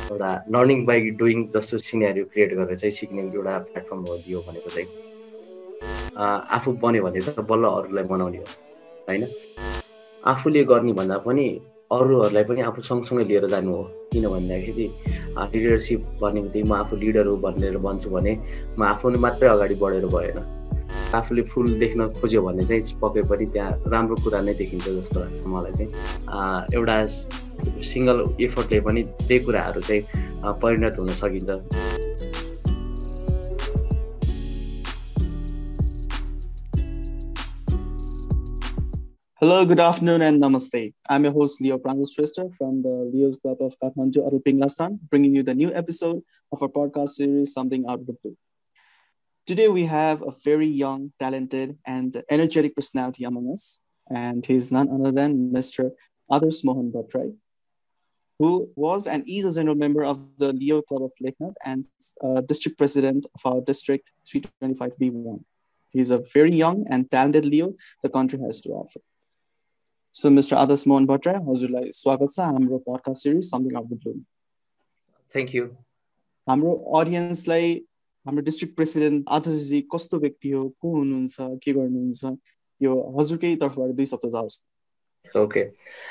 एउटा learning by doing जस्तो scenario create गरेर चाहिँ सिक्ने एउटा प्लेटफर्म हो लियो भनेको चाहिँ। आफू बन्यो भने त बल्ल अरूलाई बनाउने हो होइन, आफूले गर्ने भन्दा पनि अरूहरूलाई पनि आफू सँगसँगै लिएर जानु हो। किन भन्दाखेरि लिडरसिप भन्ने बित्तिकै म आफू लिडर हो भनेर भन्छु भने म आफूले मात्रै अगाडि बढेर भएन। आफूले फुल देख्न खोज्यो भने चाहिँ पक्कै पनि त्यहाँ राम्रो कुरा नै देखिन्छ जस्तो लाग्छ मलाई चाहिँ। एउटा सिङ्गल एफर्टले पनि त्यही कुराहरू चाहिँ परिणत हुन सकिन्छ। Hello, good afternoon, and namaste. I'm your host, Leo Prangashrestha from the Leo's Club of Kathmandu, Arupinglastan, bringing you the new episode of our podcast series, Something Out of the Blue. Today, we have a very young, talented, and energetic personality among us, and he's none other than Mr. Adarsh Mohan Bhattrai, who was and is a general member of the Leo Club of Leknath and district president of our district 325B1. He's a very young and talented Leo the country has to offer. So, Mr. Adarsh Mohan Bhattrai, हजुरलाई स्वागत छ हाम्रो podcast series something out the blue. Thank you. हाम्रो अडियन्सलाई हाम्रो district president आदर्शजी कस्तो व्यक्ति हो, को हुनुहुन्छ, के गर्नुहुन्छ, यो हजुरकै तर्फबाट 2 शब्द जाओस्। ओके,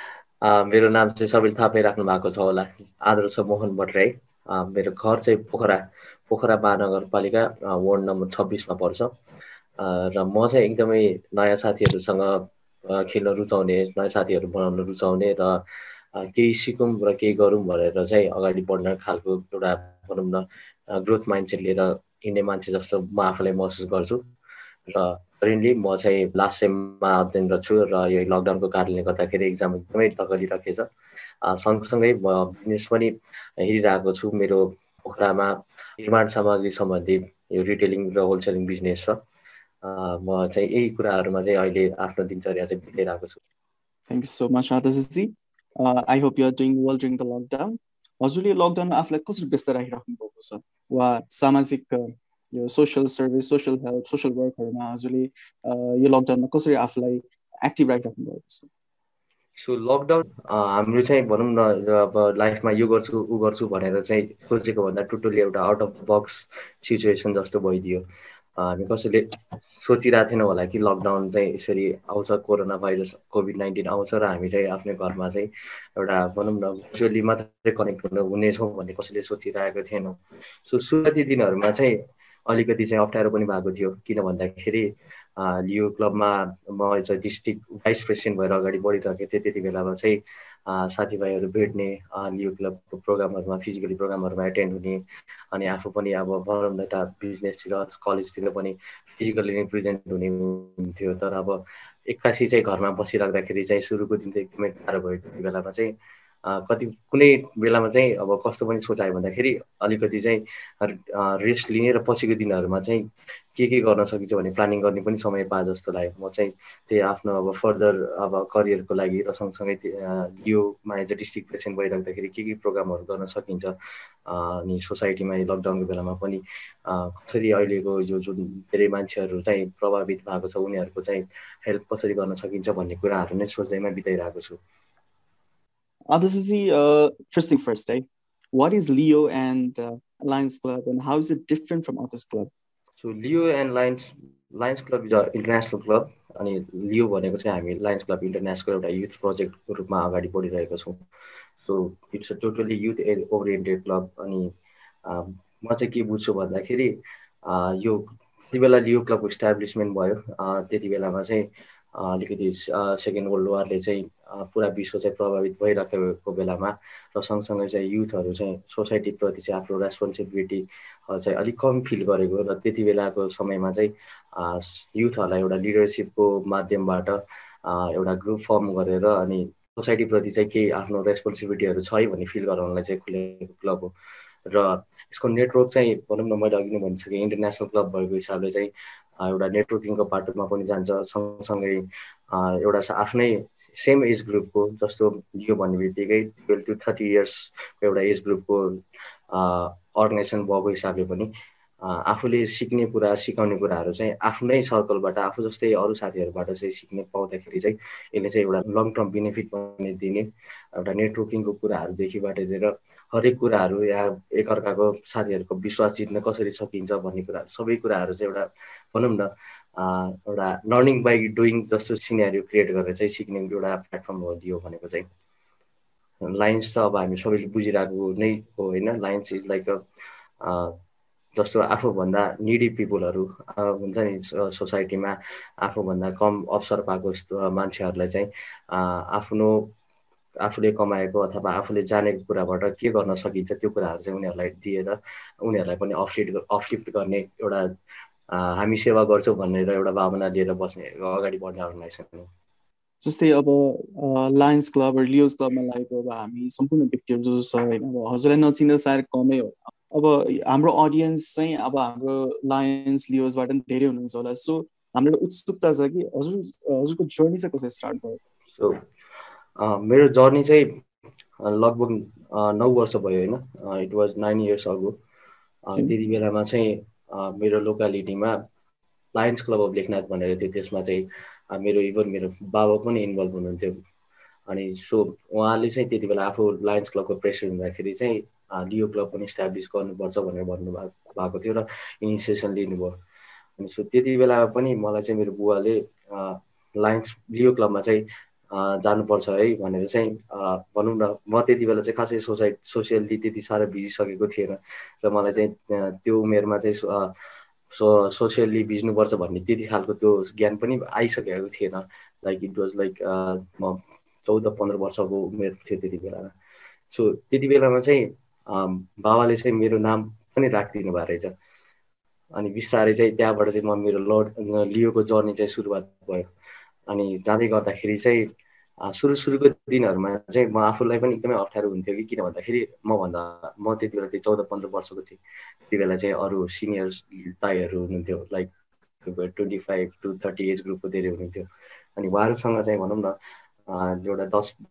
मेरो नाम चाहिँ सबैले थाहा पाइराख्नु भएको छ होला, आदर्श मोहन भट्टराई। मेरो घर चाहिँ पोखरा महानगरपालिका वार्ड नम्बर 26 मा पर्छ। र म चाहिँ एकदमै नयाँ साथीहरूसँग खेल्न रुचाउने, नयाँ साथीहरू बनाउन रुचाउने र केही सिकौँ र केही गरौँ भनेर चाहिँ अगाडि बढ्न खालको एउटा भनौँ न ग्रोथ माइन्डसेट लिएर हिँड्ने मान्छे जस्तो म आफूलाई महसुस गर्छु। र करेन्टली म चाहिँ लास्ट सेममा अध्ययनरत छु र यो लकडाउनको कारणले गर्दाखेरि एक्जाम एकदमै धकलिरहेको छ। सँगसँगै म बिजनेस पनि हेरिरहेको छु। मेरो पोखरामा निर्माण सामग्री सम्बन्धी यो रिटेलिङ र होलसेलिङ बिजनेस छ। म चाहिँ यही कुराहरूमा चाहिँ अहिले आफ्नो दिनचर्या चाहिँ बिताइरहेको छु। Thank you so much Adarshji. I hope you are doing well during the lockdown. हजुरले लकडाउनमा आफूलाई कसरी व्यस्त राखिराख्नु भएको छ, वा सामाजिक यो social service, social help, social वर्कहरूमा हजुरले यो लकडाउनमा कसरी आफूलाई एक्टिभ राखिराख्नु भएको छ? सो लकडाउन हाम्रो चाहिँ भनौँ न अब लाइफमा यो गर्छु ऊ गर्छु भनेर चाहिँ सोचेको भन्दा टोटली एउटा out of the box situation जस्तो भइदियो। हामी कसैले सोचिरहेको थिएनौँ होला कि लकडाउन चाहिँ यसरी आउँछ, कोरोना भाइरस कोभिड-19 आउँछ र हामी चाहिँ आफ्नै घरमा चाहिँ एउटा भनौँ न भर्चुअली मात्रै कनेक्ट हुनेछौँ भन्ने कसैले सोचिरहेको थिएनौँ। सो सुरुवाती दिनहरूमा चाहिँ अलिकति चाहिँ अप्ठ्यारो पनि भएको थियो। किन भन्दाखेरि लियो क्लबमा म चाहिँ डिस्ट्रिक्ट भाइस प्रेसिडेन्ट भएर अगाडि बढिरहेको थिएँ। त्यति बेलामा चाहिँ साथीभाइहरू भेट्ने, लियो क्लबको प्रोग्रामहरूमा, फिजिकली प्रोग्रामहरूमा एटेन्ड हुने, अनि आफू पनि अब भनौँ न यता बिजनेसतिर कलेजतिर पनि फिजिकली नै प्रेजेन्ट हुने हुन्थ्यो। तर अब एक्कासी चाहिँ घरमा बसिराख्दाखेरि चाहिँ सुरुको दिन चाहिँ एकदमै गाह्रो भयो। त्यति बेलामा चाहिँ कुनै बेलामा चाहिँ अब कस्तो पनि सोचायो भन्दाखेरि अलिकति चाहिँ रेस्ट लिने र पछिको दिनहरूमा चाहिँ के गर्न सकिन्छ भन्ने प्लानिङ गर्ने पनि समय पाए जस्तो लाग्यो। म चाहिँ त्यही आफ्नो अब फर्दर अब करियरको लागि र सँगसँगै लियोमा एज अ डिस्ट्रिक्ट प्रेसिडेन्ट भइराख्दाखेरि के प्रोग्रामहरू गर्न सकिन्छ, अनि सोसाइटीमा लकडाउनको बेलामा पनि कसरी अहिलेको यो जुन धेरै मान्छेहरू चाहिँ प्रभावित भएको छ उनीहरूको चाहिँ हेल्प कसरी गर्न सकिन्छ भन्ने कुराहरू नै सोच्दैमा बिताइरहेको छु। Adarshji, first thing first, right? What is Leo and Lions Club, and how is it different from Others Club? So Leo and Lions Club is an international club, अनि लियो भनेको चाहिँ हामी लायन्स क्लब इन्टरनेसनल एउटा youth प्रोजेक्टको रूपमा अगाडि बढिरहेको छौँ। So it's a totally youth oriented club. अनि म चाहिँ के बुझ्छु भन्दाखेरि यो जति बेला लियो क्लबको इस्टाब्लिसमेन्ट भयो त्यति बेलामा चाहिँ अलिकति सेकेन्ड वर्ल्ड वारले चाहिँ पुरा विश्व चाहिँ प्रभावित भइरहेको बेलामा र सँगसँगै चाहिँ युथहरू चाहिँ सोसाइटीप्रति चाहिँ आफ्नो रेस्पोन्सिबिलिटी चाहिँ अलिक कम फिल गरेको र त्यति बेलाको समयमा चाहिँ युथहरूलाई एउटा लिडरसिपको माध्यमबाट एउटा ग्रुप फर्म गरेर अनि सोसाइटीप्रति चाहिँ केही आफ्नो रेस्पोन्सिबिलिटीहरू छ है भन्ने फिल गराउनलाई चाहिँ खुलेको क्लब हो। र यसको नेटवर्क चाहिँ भनौँ न मैले अघि नै भनिसकेँ इन्टरनेसनल क्लब भएको हिसाबले चाहिँ एउटा नेटवर्किङको बाटोमा पनि जान्छ। सँगसँगै एउटा आफ्नै सेम एज ग्रुपको, जस्तो लियो भन्ने बित्तिकै 12 to 30 इयर्सको एउटा एज ग्रुपको अर्गनाइजेसन भएको हिसाबले पनि आफूले सिक्ने कुरा सिकाउने कुराहरू चाहिँ आफ्नै सर्कलबाट आफू जस्तै अरू साथीहरूबाट चाहिँ सिक्ने पाउँदाखेरि चाहिँ यसले चाहिँ एउटा लङ टर्म बेनिफिट पनि दिने एउटा नेटवर्किङको कुराहरूदेखिबाट लिएर हरेक कुराहरू या एकअर्काको साथीहरूको विश्वास जित्न कसरी सकिन्छ भन्ने कुराहरू सबै कुराहरू चाहिँ एउटा भनौँ न एउटा लर्निङ बाई डुइङ जस्तो सिनेरियो क्रिएट गरेर चाहिँ सिक्ने एउटा प्लेटफर्म हो लियो भनेको चाहिँ। लाइन्स त अब हामी सबैले बुझिरहेको नै हो होइन। लाइन्स इज लाइक अ जस्तो आफूभन्दा निडी पिपुलहरू हुन्छ नि सोसाइटीमा आफूभन्दा कम अवसर पाएको मान्छेहरूलाई चाहिँ आफ्नो आफूले कमाएको अथवा आफूले जानेको कुराबाट के गर्न सकिन्छ त्यो कुराहरू चाहिँ उनीहरूलाई दिएर उनीहरूलाई पनि अपलिफ्ट गर्ने एउटा हामी सेवा गर्छौँ भनेर एउटा भावना लिएर बस्ने अगाडि बढ्ने अर्गनाइजेसन हो। जस्तै अब लायन्स क्लब र लियोज क्लबमा लागेको अब हामी सम्पूर्ण व्यक्तिहरू जो छ होइन, अब हजुरलाई नचिन्दा सायद कमै हो। अब हाम्रो अडियन्स चाहिँ अब हाम्रो लायन्स लियोजबाट पनि धेरै हुनुहुन्छ होला। सो हाम्रो उत्सुकता छ कि हजुरको जर्नी चाहिँ कसरी स्टार्ट भयो? सो मेरो जर्नी चाहिँ लगभग 9 वर्ष भयो होइन। इट वाज 9 years अगो। त्यति बेलामा चाहिँ मेरो लोकालिटीमा लायन्स क्लब अफ लेखनाथ भनेर थियो। त्यसमा चाहिँ मेरो बाबा पनि इन्भल्भ हुनुहुन्थ्यो। अनि सो उहाँले चाहिँ त्यति बेला आफू लायन्स क्लबको प्रेसिडेन्ट हुँदाखेरि चाहिँ लियो क्लब पनि इस्टाब्लिस गर्नुपर्छ भनेर भन्नुभएको थियो र इनिसिएसन लिनुभयो। अनि सो त्यति बेला पनि मलाई चाहिँ मेरो बुवाले लायन्स लियो क्लबमा चाहिँ जानुपर्छ है भनेर चाहिँ भनौँ न म त्यति बेला चाहिँ खासै सोसियल्ली त्यति साह्रो भिजिसकेको थिएन र मलाई चाहिँ त्यो उमेरमा चाहिँ सोसियल्ली भिज्नुपर्छ भन्ने त्यति खालको त्यो ज्ञान पनि आइसकेको थिएन। लाइक इट वाज लाइक म 14-15 वर्षको उमेर थियो त्यति बेलामा। सो त्यति बेलामा चाहिँ बाबाले चाहिँ मेरो नाम पनि राखिदिनु भएको रहेछ। अनि बिस्तारै चाहिँ त्यहाँबाट चाहिँ मेरो लियोको जर्नी चाहिँ सुरुवात भयो। अनि जाँदै गर्दाखेरि चाहिँ सुरुको दिनहरूमा चाहिँ म आफूलाई पनि एकदमै अप्ठ्यारो हुन्थ्यो कि किन भन्दाखेरि म त्यति बेला चाहिँ 14-15 वर्षको थिएँ। त्यति बेला चाहिँ अरू सिनियर्स दाइहरू हुनुहुन्थ्यो लाइक 25 to 30 एज ग्रुपको धेरै हुनुहुन्थ्यो। अनि उहाँहरूसँग चाहिँ भनौँ न एउटा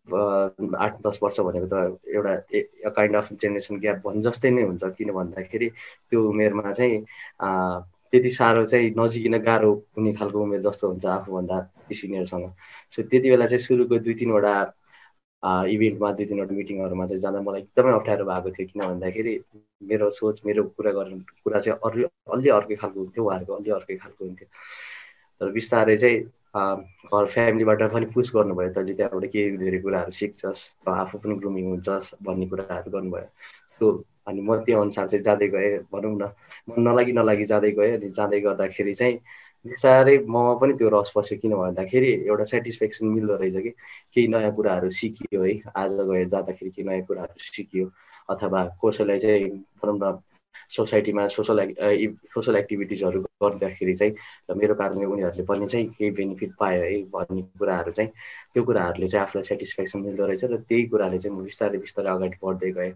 8-10 वर्ष भनेको त एउटा काइन्ड अफ जेनेरेसन ग्याप भन्नु जस्तै नै हुन्छ। किन भन्दाखेरि त्यो उमेरमा चाहिँ त्यति साह्रो चाहिँ नजिकिन गाह्रो हुने खालको उमेर जस्तो हुन्छ आफूभन्दा सिनियरसँग। सो त्यति बेला चाहिँ सुरुको 2-3वटा इभेन्टमा 2-3वटा मिटिङहरूमा चाहिँ जाँदा मलाई एकदमै अप्ठ्यारो भएको थियो। किन भन्दाखेरि मेरो सोच मेरो कुरा चाहिँ अलि अर्कै खालको हुन्थ्यो, उहाँहरूको अलि अर्कै खालको हुन्थ्यो। तर बिस्तारै चाहिँ घर फ्यामिलीबाट पनि पुस गर्नुभयो, तैँले त्यहाँबाट केही धेरै कुराहरू सिक्छस् र आफू पनि ग्रुमिङ हुन्छस् भन्ने कुराहरू गर्नुभयो। सो अनि म त्यो अनुसार चाहिँ जाँदै गएँ भनौँ न, मन नलागि जाँदै गएँ। अनि जाँदै गर्दाखेरि चाहिँ बिस्तारै ममा पनि त्यो रस पस्यो। किन भन्दाखेरि एउटा सेटिस्फ्याक्सन मिल्दो रहेछ कि केही नयाँ कुराहरू सिकियो है। आज गएर जाँदाखेरि केही नयाँ कुराहरू सिकियो अथवा कसैलाई चाहिँ भनौँ न सोसाइटीमा सोसल एक्टिभिटिजहरू गर्दाखेरि चाहिँ मेरो कारणले उनीहरूले पनि चाहिँ केही बेनिफिट पायो है भन्ने कुराहरू चाहिँ त्यो कुराहरूले चाहिँ आफूलाई सेटिस्फ्याक्सन मिल्दो रहेछ र त्यही कुराले चाहिँ म बिस्तारै बिस्तारै अगाडि बढ्दै गएँ।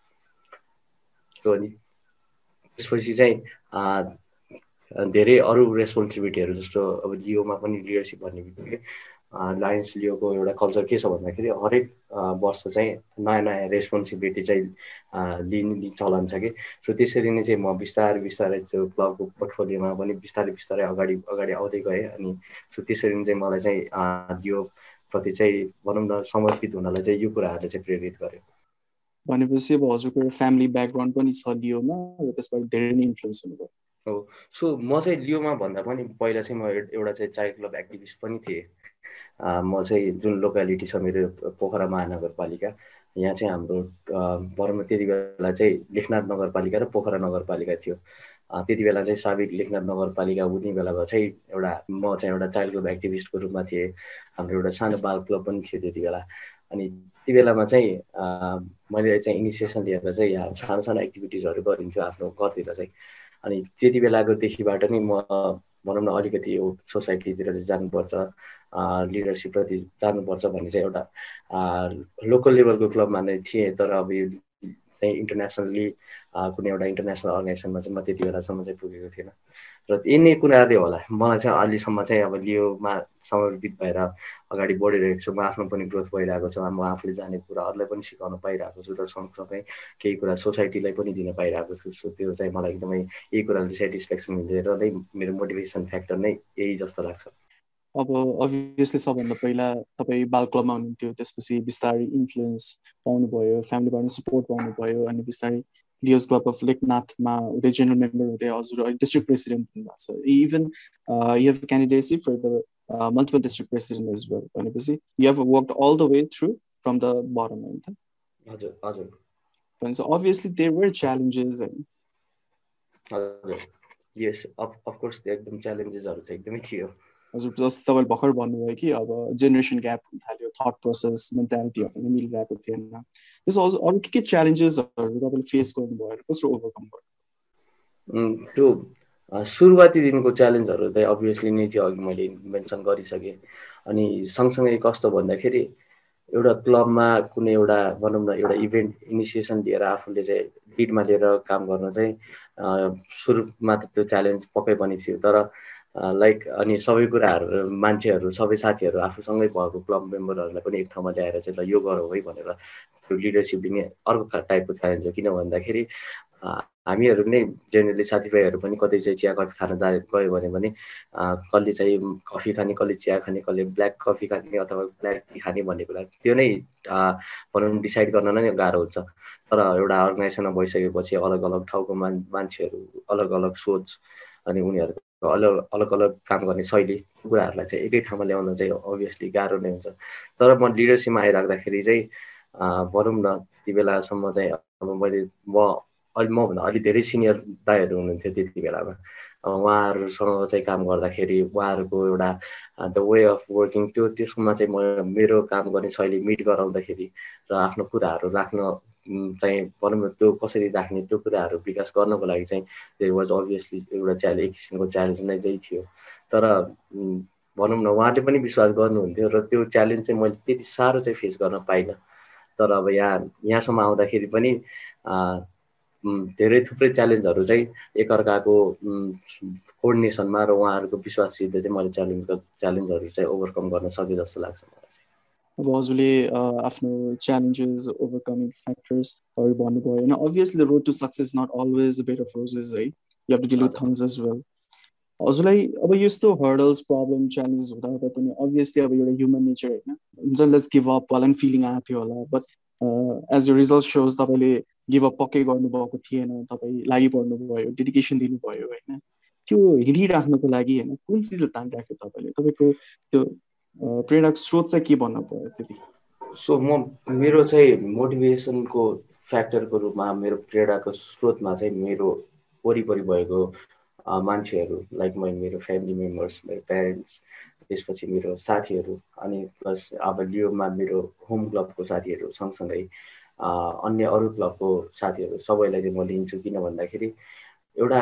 त्यसपछि चाहिँ धेरै अरू रेस्पोन्सिबिलिटीहरू जस्तो अब लियोमा पनि लिडरसिप भन्ने बित्तिकै लायन्स लियोको एउटा कल्चर के छ भन्दाखेरि हरेक वर्ष चाहिँ नयाँ रेस्पोन्सिबिलिटी चाहिँ लिने चलन छ कि। सो त्यसरी नै चाहिँ म बिस्तारै त्यो क्लबको पोर्टफोलियोमा पनि बिस्तारै अगाडि आउँदै गएँ। अनि सो त्यसरी नै चाहिँ मलाई चाहिँ लियोप्रति चाहिँ भनौँ न समर्पित हुनलाई चाहिँ यो कुराहरूले चाहिँ प्रेरित गर्यो। भनेपछि अब हजुरको फ्यामिली ब्याकग्राउन्ड पनि छ लियोमा र त्यसबाट धेरै नै इन्फ्लुएन्स हुनुभयो। हो। सो म चाहिँ लियोमा भन्दा पनि पहिला चाहिँ म एउटा चाहिँ चाइल्ड क्लब एक्टिभिस्ट पनि थिएँ। म चाहिँ जुन लोकालिटी छ मेरो पोखरा महानगरपालिका, यहाँ चाहिँ हाम्रो भनौँ त्यति बेला चाहिँ लेखनाथ नगरपालिका र पोखरा नगरपालिका थियो। त्यति बेला चाहिँ साबिक लेखनाथ नगरपालिका हुने बेलामा चाहिँ म चाहिँ एउटा चाइल्ड क्लब एक्टिभिस्टको रूपमा थिएँ। हाम्रो एउटा सानो बाल क्लब पनि थियो त्यति बेला। अनि त्यति बेलामा चाहिँ मैले चाहिँ इनिसिएसन लिएर चाहिँ यहाँ सानो एक्टिभिटिजहरू गरिन्थ्यो आफ्नो घरतिर चाहिँ। अनि त्यति बेलाकोदेखिबाट नै म भनौँ न अलिकति यो सोसाइटीतिर चाहिँ जानुपर्छ, लिडरसिपप्रति जानुपर्छ भन्ने चाहिँ एउटा लोकल लेभलको क्लबमा नै थिएँ। तर अब यो चाहिँ इन्टरनेसनली कुनै एउटा इन्टरनेसनल अर्गनाइजेसनमा चाहिँ म त्यति बेलासम्म चाहिँ पुगेको थिएन र यिनै कुराले होला मलाई चाहिँ अहिलेसम्म चाहिँ अब लियोमा समर्पित भएर अगाडि बढिरहेको छु म आफ्नो पनि ग्रोथ भइरहेको छ म आफूले जानेको कुरा अरूलाई पनि सिकाउन पाइरहेको छु र सँगसँगै केही कुरा सोसाइटीलाई पनि दिन पाइरहेको छु सो त्यो चाहिँ मलाई एकदमै यही कुराले सेटिस्फ्याक्सन मिलेर नै मेरो मोटिभेसन फ्याक्टर नै यही जस्तो लाग्छ अब अभियसली सबभन्दा पहिला तपाईँ बाल क्लबमा हुनुहुन्थ्यो त्यसपछि बिस्तारै इन्फ्लुएन्स पाउनुभयो फ्यामिलीबाट सपोर्ट पाउनुभयो अनि बिस्तारै लियोज क्लब अफ लेकनाथमा हुँदै जेनरल मेम्बर हुँदै हजुर डिस्ट्रिक्ट प्रेसिडेन्ट हुनुभएको छ even you have candidacy for the multiple district president as well भनेपछि you have worked all the way through from the bottom होइन त हजुर हजुर भनेपछि अभियसली देयर वर च्यालेन्जेस होइन हजुर यस अफकोर्स त्यो एकदम च्यालेन्जेसहरू चाहिँ एकदमै थियो हजुर जस्तो तपाईँले भर्खर भन्नुभयो कि अब जेनेरेसन ग्याप हुन थाल्यो थट प्रोसेस मेन्टालिटीहरू नै मिलिरहेको थिएन त्यसो अरू के च्यालेन्जेसहरू तपाईँले फेस गर्नुभयो कसरी ओभरकम गर्नु त्यो सुरुवाती दिनको च्यालेन्जहरू चाहिँ अभियसली नै थियो अघि मैले मेन्सन गरिसकेँ अनि सँगसँगै कस्तो भन्दाखेरि एउटा क्लबमा कुनै एउटा भनौँ न एउटा इभेन्ट इनिसिएसन लिएर आफूले चाहिँ लिडमा लिएर काम गर्न चाहिँ सुरुमा त त्यो च्यालेन्ज पक्कै पनि थियो तर लाइक अनि सबै कुराहरू मान्छेहरू सबै साथीहरू आफूसँगै भएको क्लब मेम्बरहरूलाई पनि एक ठाउँमा ल्याएर चाहिँ ल यो गरौँ है भनेर त्यो लिडरसिप दिने अर्को टाइपको च्यालेन्ज हो किन भन्दाखेरि हामीहरू नै जेनरली साथीभाइहरू पनि कतै चाहिँ चिया कफी खान गयो भने कसले चाहिँ कफी खाने कसले चिया खाने कसले ब्ल्याक कफी खाने अथवा ब्ल्याक टी खाने भन्ने कुरा त्यो नै भनौँ डिसाइड गर्न नै गाह्रो हुन्छ तर एउटा अर्गनाइजेसनमा भइसकेपछि अलग अलग ठाउँको मान्छेहरू अलग अलग सोच अनि उनीहरूको अलग अलग काम गर्ने शैली कुराहरूलाई चाहिँ एकै ठाउँमा ल्याउन चाहिँ अभियसली गाह्रो नै हुन्छ तर म लिडरसिपमा आइराख्दाखेरि चाहिँ भनौँ न त्यति बेलासम्म चाहिँ अब मैले मभन्दा अलि धेरै सिनियर दाइहरू हुनुहुन्थ्यो त्यति बेलामा उहाँहरूसँग चाहिँ काम गर्दाखेरि उहाँहरूको एउटा द वे अफ वर्किङ त्यसकोमा चाहिँ म मेरो काम गर्ने शैली मिट गराउँदाखेरि र आफ्नो कुराहरू राख्न चाहिँ भनौँ न त्यो कसरी राख्ने त्यो कुराहरू विकास गर्नको लागि चाहिँ त्यो वाज अभियसली एउटा एक किसिमको च्यालेन्ज नै चाहिँ थियो तर भनौँ न उहाँले पनि विश्वास गर्नुहुन्थ्यो र त्यो च्यालेन्ज चाहिँ मैले त्यति साह्रो चाहिँ फेस गर्न पाइनँ तर अब यहाँसम्म आउँदाखेरि पनि धेरै थुप्रै च्यालेन्जहरू चाहिँ एकअर्काको कोअर्डिनेसनमा र उहाँहरूको विश्वाससित चाहिँ मैले च्यालेन्जहरू चाहिँ ओभरकम गर्न सकेँ जस्तो लाग्छ मलाई चाहिँ अब हजुरले आफ्नो च्यालेन्जेस ओभरकमिङ फ्याक्टर्सहरू भन्नुभयो होइन obviously road to success not always bed of roses है you have to deal with thorns as well हजुरलाई अब यस्तो हर्डल्स प्रब्लम च्यालेन्जेस हुँदा पनि अभियसली अब एउटा ह्युमन नेचर होइन हुन्छ लेट्स गिभ अप होला नि फिलिङ आएको थियो होला बट एज यो रिजल्ट सोज तपाईँले गिभ अप पक्कै गर्नुभएको थिएन तपाईँ लागिपर्नु भयो डेडिकेसन दिनुभयो होइन त्यो हिँडिराख्नको लागि होइन कुन चिजले तानिराख्यो तपाईँले तपाईँको त्यो प्रेरक स्रोत चाहिँ के भन्नु पर्यो त्यति सो मेरो चाहिँ मोटिभेसनको फ्याक्टरको रूपमा मेरो प्रेरणाको स्रोतमा चाहिँ मेरो वरिपरि भएको मान्छेहरू लाइक मेरो फ्यामिली मेम्बर्स मेरो प्यारेन्ट्स त्यसपछि मेरो साथीहरू अनि प्लस अब लियोमा मेरो होम क्लबको साथीहरू सँगसँगै अन्य अरू क्लबको साथीहरू सबैलाई चाहिँ म लिन्छु किन भन्दाखेरि एउटा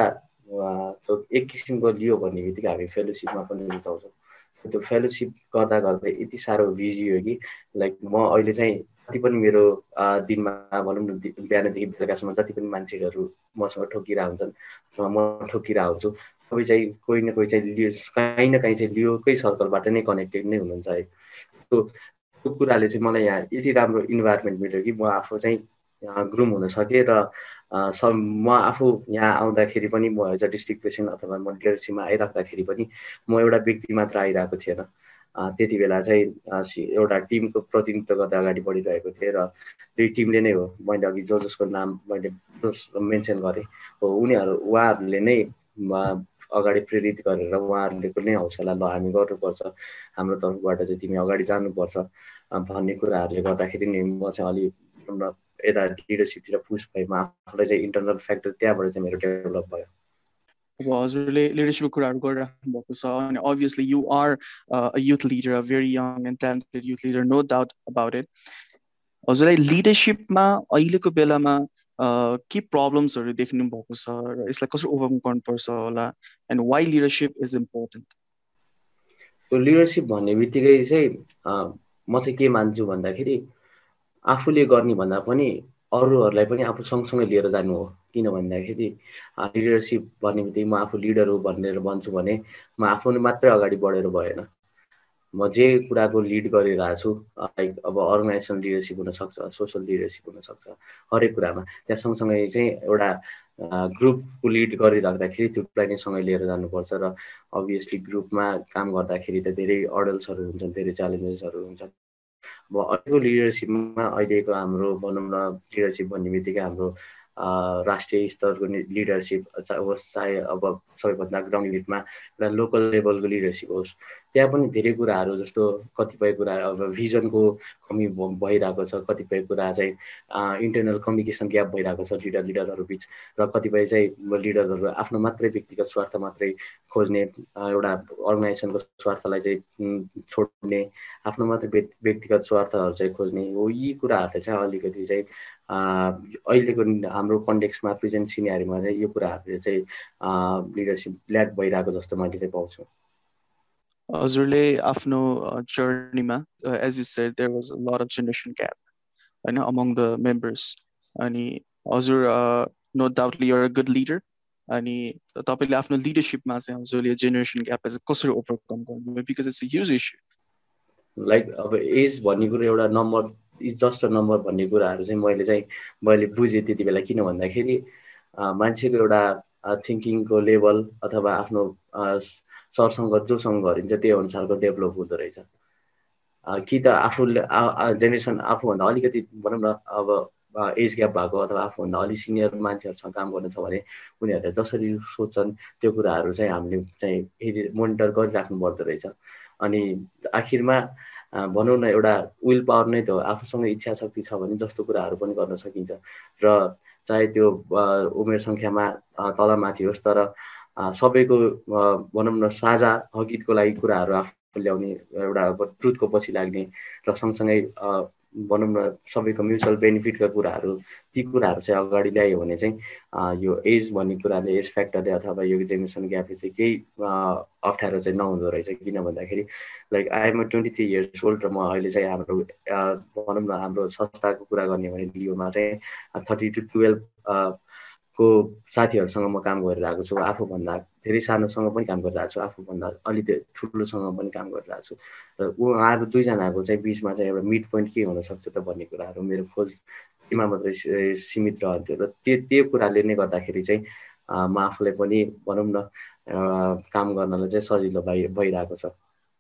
एक किसिमको लियो भन्ने बित्तिकै हामी फेलोसिपमा पनि बिताउँछौँ त्यो फेलोसिप गर्दा गर्दै यति साह्रो बिजी हो कि लाइक म अहिले चाहिँ जति पनि मेरो दिनमा भनौँ न बिहानदेखि बेलुकासम्म जति पनि मान्छेहरू मसँग ठोकिरहेको हुन्छन् अथवा म ठोकिरहेको हुन्छु सबै चाहिँ कोही न कोही चाहिँ लियो कहीँ न कहीँ चाहिँ लियोकै सर्कलबाट नै कनेक्टेड नै हुनुहुन्छ है त्यो कुराले चाहिँ मलाई यहाँ यति राम्रो इन्भाइरोमेन्ट मिल्यो कि म आफू चाहिँ ग्रुम हुन सकेँ र म आफू यहाँ आउँदाखेरि पनि म एज अ डिस्ट्रिक्ट प्रेसिडेन्ट अथवा म लिडरसिपमा आइराख्दाखेरि पनि म एउटा व्यक्ति मात्र आइरहेको थिएन त्यति बेला चाहिँ एउटा टिमको प्रतिनिधित्व गर्दै अगाडि बढिरहेको थिएँ र त्यो टिमले नै हो मैले अघि जसको नाम मैले मेन्सन गरेँ हो उहाँहरूले नै अगाडि प्रेरित गरेर उहाँहरूले नै हौसला ल हामी गर्नुपर्छ हाम्रो तर्फबाट चाहिँ तिमी अगाडि जानुपर्छ भन्ने कुराहरूले गर्दाखेरि नि म चाहिँ अलि यता लिडरसिपतिर पुस भएँ म आफूलाई चाहिँ इन्टरनल फ्याक्टर त्यहाँबाट चाहिँ मेरो डेभलप भयो अब हजुरले लिडरसिपको कुराहरू गरिराख्नु भएको छ अनि obviously you are a youth leader a very young and talented youth leader no doubt about it हजुरलाई लिडरसिपमा अहिलेको बेलामा के प्रब्लम्सहरू देख्नु भएको छ र यसलाई कसरी ओभरकम गर्नुपर्छ होला and why leadership is important त्यो लिडरसिप भन्ने बित्तिकै चाहिँ म चाहिँ के मान्छु भन्दाखेरि आफूले गर्ने भन्दा पनि अरूहरूलाई पनि आफू सँगसँगै लिएर जानु हो। किन भन्दाखेरि लिडरसिप भन्ने बित्तिकै म आफू लिडर हो भनेर भन्छु भने म आफू मात्रै अगाडि बढेर भएन। म जे कुराको लिड गरिरहेको छु, लाइक अब अर्गनाइजेसन लिडरसिप हुनसक्छ, सोसल लिडरसिप हुनसक्छ, हरेक कुरामा त्यहाँ सँगसँगै चाहिँ एउटा ग्रुपको लिड गरिराख्दाखेरि त्यसलाई नै सँगै लिएर जानुपर्छ। र अभियसली ग्रुपमा काम गर्दाखेरि त धेरै अडल्सहरू हुन्छन्, धेरै च्यालेन्जेसहरू हुन्छन्। अब अहिलेको लिडरसिपमा अहिलेको हाम्रो भनौँ न लिडरसिप भन्ने बित्तिकै हाम्रो राष्ट्रिय स्तरको लिडरसिप होस्, चाहे अब सबैभन्दा ग्राउन्ड लिडमा एउटा लोकल लेभलको लिडरसिप होस्, त्यहाँ पनि धेरै कुराहरू जस्तो कतिपय कुरा अब भिजनको कमी भइरहेको छ, कतिपय कुरा चाहिँ इन्टरनल कम्युनिकेसन ग्याप भइरहेको छ लिडरहरू बिच, र कतिपय चाहिँ लिडरहरू आफ्नो मात्रै व्यक्तिगत स्वार्थ मात्रै खोज्ने, एउटा अर्गनाइजेसनको स्वार्थलाई चाहिँ छोड्ने, आफ्नो मात्रै व्यक्तिगत स्वार्थहरू चाहिँ खोज्ने हो। यी कुराहरूले चाहिँ अलिकति चाहिँ अहिलेको हाम्रो कन्टेक्समा प्रेजेन्ट सिनेरीमा चाहिँ यो कुराहरूले चाहिँ लिडरसिप ल्याक भइरहेको जस्तो मैले चाहिँ पाउँछु। हजुरले आफ्नो जर्नीमा as you said there was a lot of generation gap होइन अमङ द मेम्बर्स, अनि हजुर no doubtly you're a good leader, अनि तपाईँले आफ्नो लिडरसिपमा चाहिँ हजुरले जेनेरेसन ग्यापलाई चाहिँ कसरी ओभरकम गर्नुभयो, because it's a huge issue. Like अब एज भन्ने कुरो एउटा number, is just a number भन्ने कुराहरू चाहिँ मैले बुझेँ त्यति बेला। किन भन्दाखेरि मान्छेको एउटा थिङ्किङको लेभल अथवा आफ्नो सरसँग जोसँग गरिन्छ त्यो अनुसारको डेभलप हुँदो रहेछ। कि त आफूले जेनेरेसन आफूभन्दा अलिकति भनौँ न अब एज ग्याप भएको अथवा आफूभन्दा अलिक सिनियर मान्छेहरूसँग काम गर्नु छ भने उनीहरूले जसरी सोच्छन् त्यो कुराहरू चाहिँ हामीले चाहिँ फेरि मोनिटर गरिराख्नु पर्दो रहेछ। अनि आखिरमा भनौँ न एउटा विल पावर नै त हो। आफूसँग इच्छा शक्ति छ भने जस्तो कुराहरू पनि गर्न सकिन्छ, र चाहे त्यो उमेर सङ्ख्यामा तलमाथि होस्, तर सबैको भनौँ न साझा हकितको लागि कुराहरू आफू ल्याउने, एउटा अब ट्रुथको पछि लाग्ने, र सँगसँगै भनौँ न सबैको म्युचुअल बेनिफिटका कुराहरू, ती कुराहरू चाहिँ अगाडि ल्यायो भने चाहिँ यो एज भन्ने कुराले, एज फ्याक्टरले अथवा यो जेनेरेसन ग्यापले चाहिँ केही अप्ठ्यारो चाहिँ नहुँदो रहेछ। किन भन्दाखेरि like I am 23 years old, र म अहिले चाहिँ हाम्रो भनौँ न हाम्रो संस्थाको कुरा गर्ने भने लियोमा चाहिँ 30 to 12 को साथीहरूसँग म काम गरिरहेको छु। आफूभन्दा धेरै सानोसँग पनि काम गरिरहेको छु, आफूभन्दा अलिक ठुलोसँग पनि काम गरिरहेको छु, र उहाँहरू दुईजनाको चाहिँ बिचमा चाहिँ एउटा मिड पोइन्ट के हुनसक्छ त भन्ने कुराहरू मेरो खोजमा मात्रै सीमित रहन्थ्यो। र त्यो कुराले नै गर्दाखेरि चाहिँ म आफूलाई पनि भनौँ न काम गर्नलाई चाहिँ सजिलो भइरहेको छ।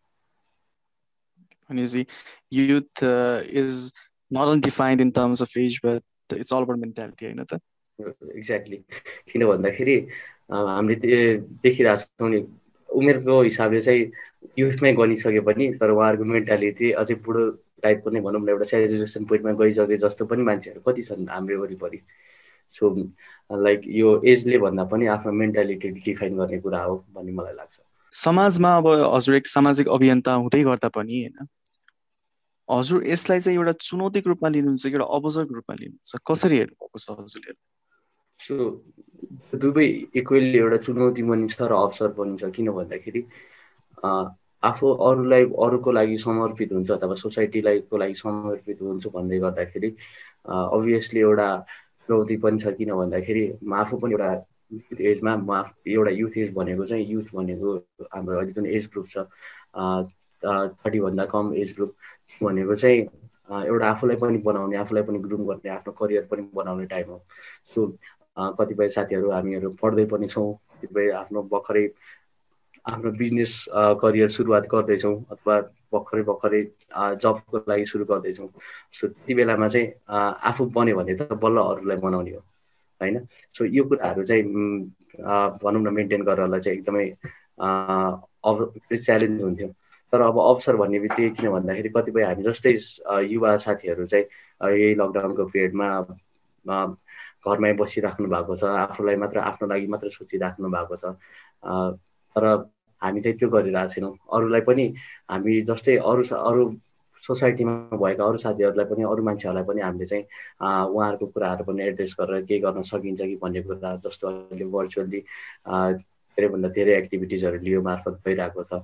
भनेपछि youth is not only defined in terms of age, but it's all about mentality, होइन त? एक्ज्याक्टली। किन भन्दाखेरि हामीले देखिरहेको छौँ नि, उमेरको हिसाबले चाहिँ युथमै गनिसके पनि तर उहाँहरूको मेन्टालिटी अझै बुढो टाइपको नै भनौँ न, एउटा सेचुरेसन पोइन्टमा गइसके जस्तो पनि मान्छेहरू कति छन् हाम्रो वरिपरि। सो लाइक यो एजले भन्दा पनि आफ्नो मेन्टालिटी डिफाइन गर्ने कुरा हो भन्ने मलाई लाग्छ। समाजमा अब हजुर एक सामाजिक अभियन्ता हुँदै गर्दा पनि होइन, हजुर यसलाई चाहिँ एउटा चुनौतीको रूपमा लिनुहुन्छ कि एउटा अवसरको रूपमा लिनुहुन्छ, कसरी हेर्नुभएको छ हजुरले? सो दुवै इक्वेली एउटा चुनौती पनि छ र अवसर पनि छ। किन भन्दाखेरि आफू अरूको लागि समर्पित हुन्छ अथवा सोसाइटीको लागि समर्पित हुन्छु भन्दै गर्दाखेरि अभियसली एउटा चुनौती पनि छ। किन भन्दाखेरि म आफू पनि एउटा युथ एजमा, एउटा युथ एज भनेको चाहिँ युथ भनेको हाम्रो अहिले जुन एज ग्रुप छ 30 भन्दा कम एज ग्रुप भनेको चाहिँ एउटा आफूलाई पनि बनाउने, आफूलाई पनि ग्रुम गर्ने, आफ्नो करियर पनि बनाउने टाइम हो। सो कतिपय साथीहरू हामीहरू पढ्दै पनि छौँ, कतिपय भर्खरै आफ्नो बिजनेस करियर सुरुवात गर्दैछौँ अथवा भर्खरै जबको लागि सुरु गर्दैछौँ। सो त्यति बेलामा चाहिँ आफू बन्यो भने त बल्ल अरूलाई बनाउने हो होइन। सो यो कुराहरू चाहिँ भनौँ न मेन्टेन गर्नलाई चाहिँ एकदमै च्यालेन्ज हुन्थ्यो। तर अब अवसर भन्ने बित्तिकै किन भन्दाखेरि कतिपय हामी जस्तै युवा साथीहरू चाहिँ यही लकडाउनको पिरियडमा घरमै बसिराख्नु भएको छ, आफूलाई मात्र आफ्नो लागि मात्र सोचिराख्नु भएको छ। तर हामी चाहिँ त्यो गरिरहेको छैनौँ। अरूलाई पनि हामी जस्तै अरू सोसाइटीमा भएका अरू साथीहरूलाई पनि, अरू मान्छेहरूलाई पनि हामीले चाहिँ उहाँहरूको कुराहरू पनि एड्रेस गरेर के गर्न सकिन्छ कि भन्ने कुरा, जस्तो अहिले भर्चुअली धेरैभन्दा धेरै एक्टिभिटिजहरू लियो मार्फत भइरहेको छ।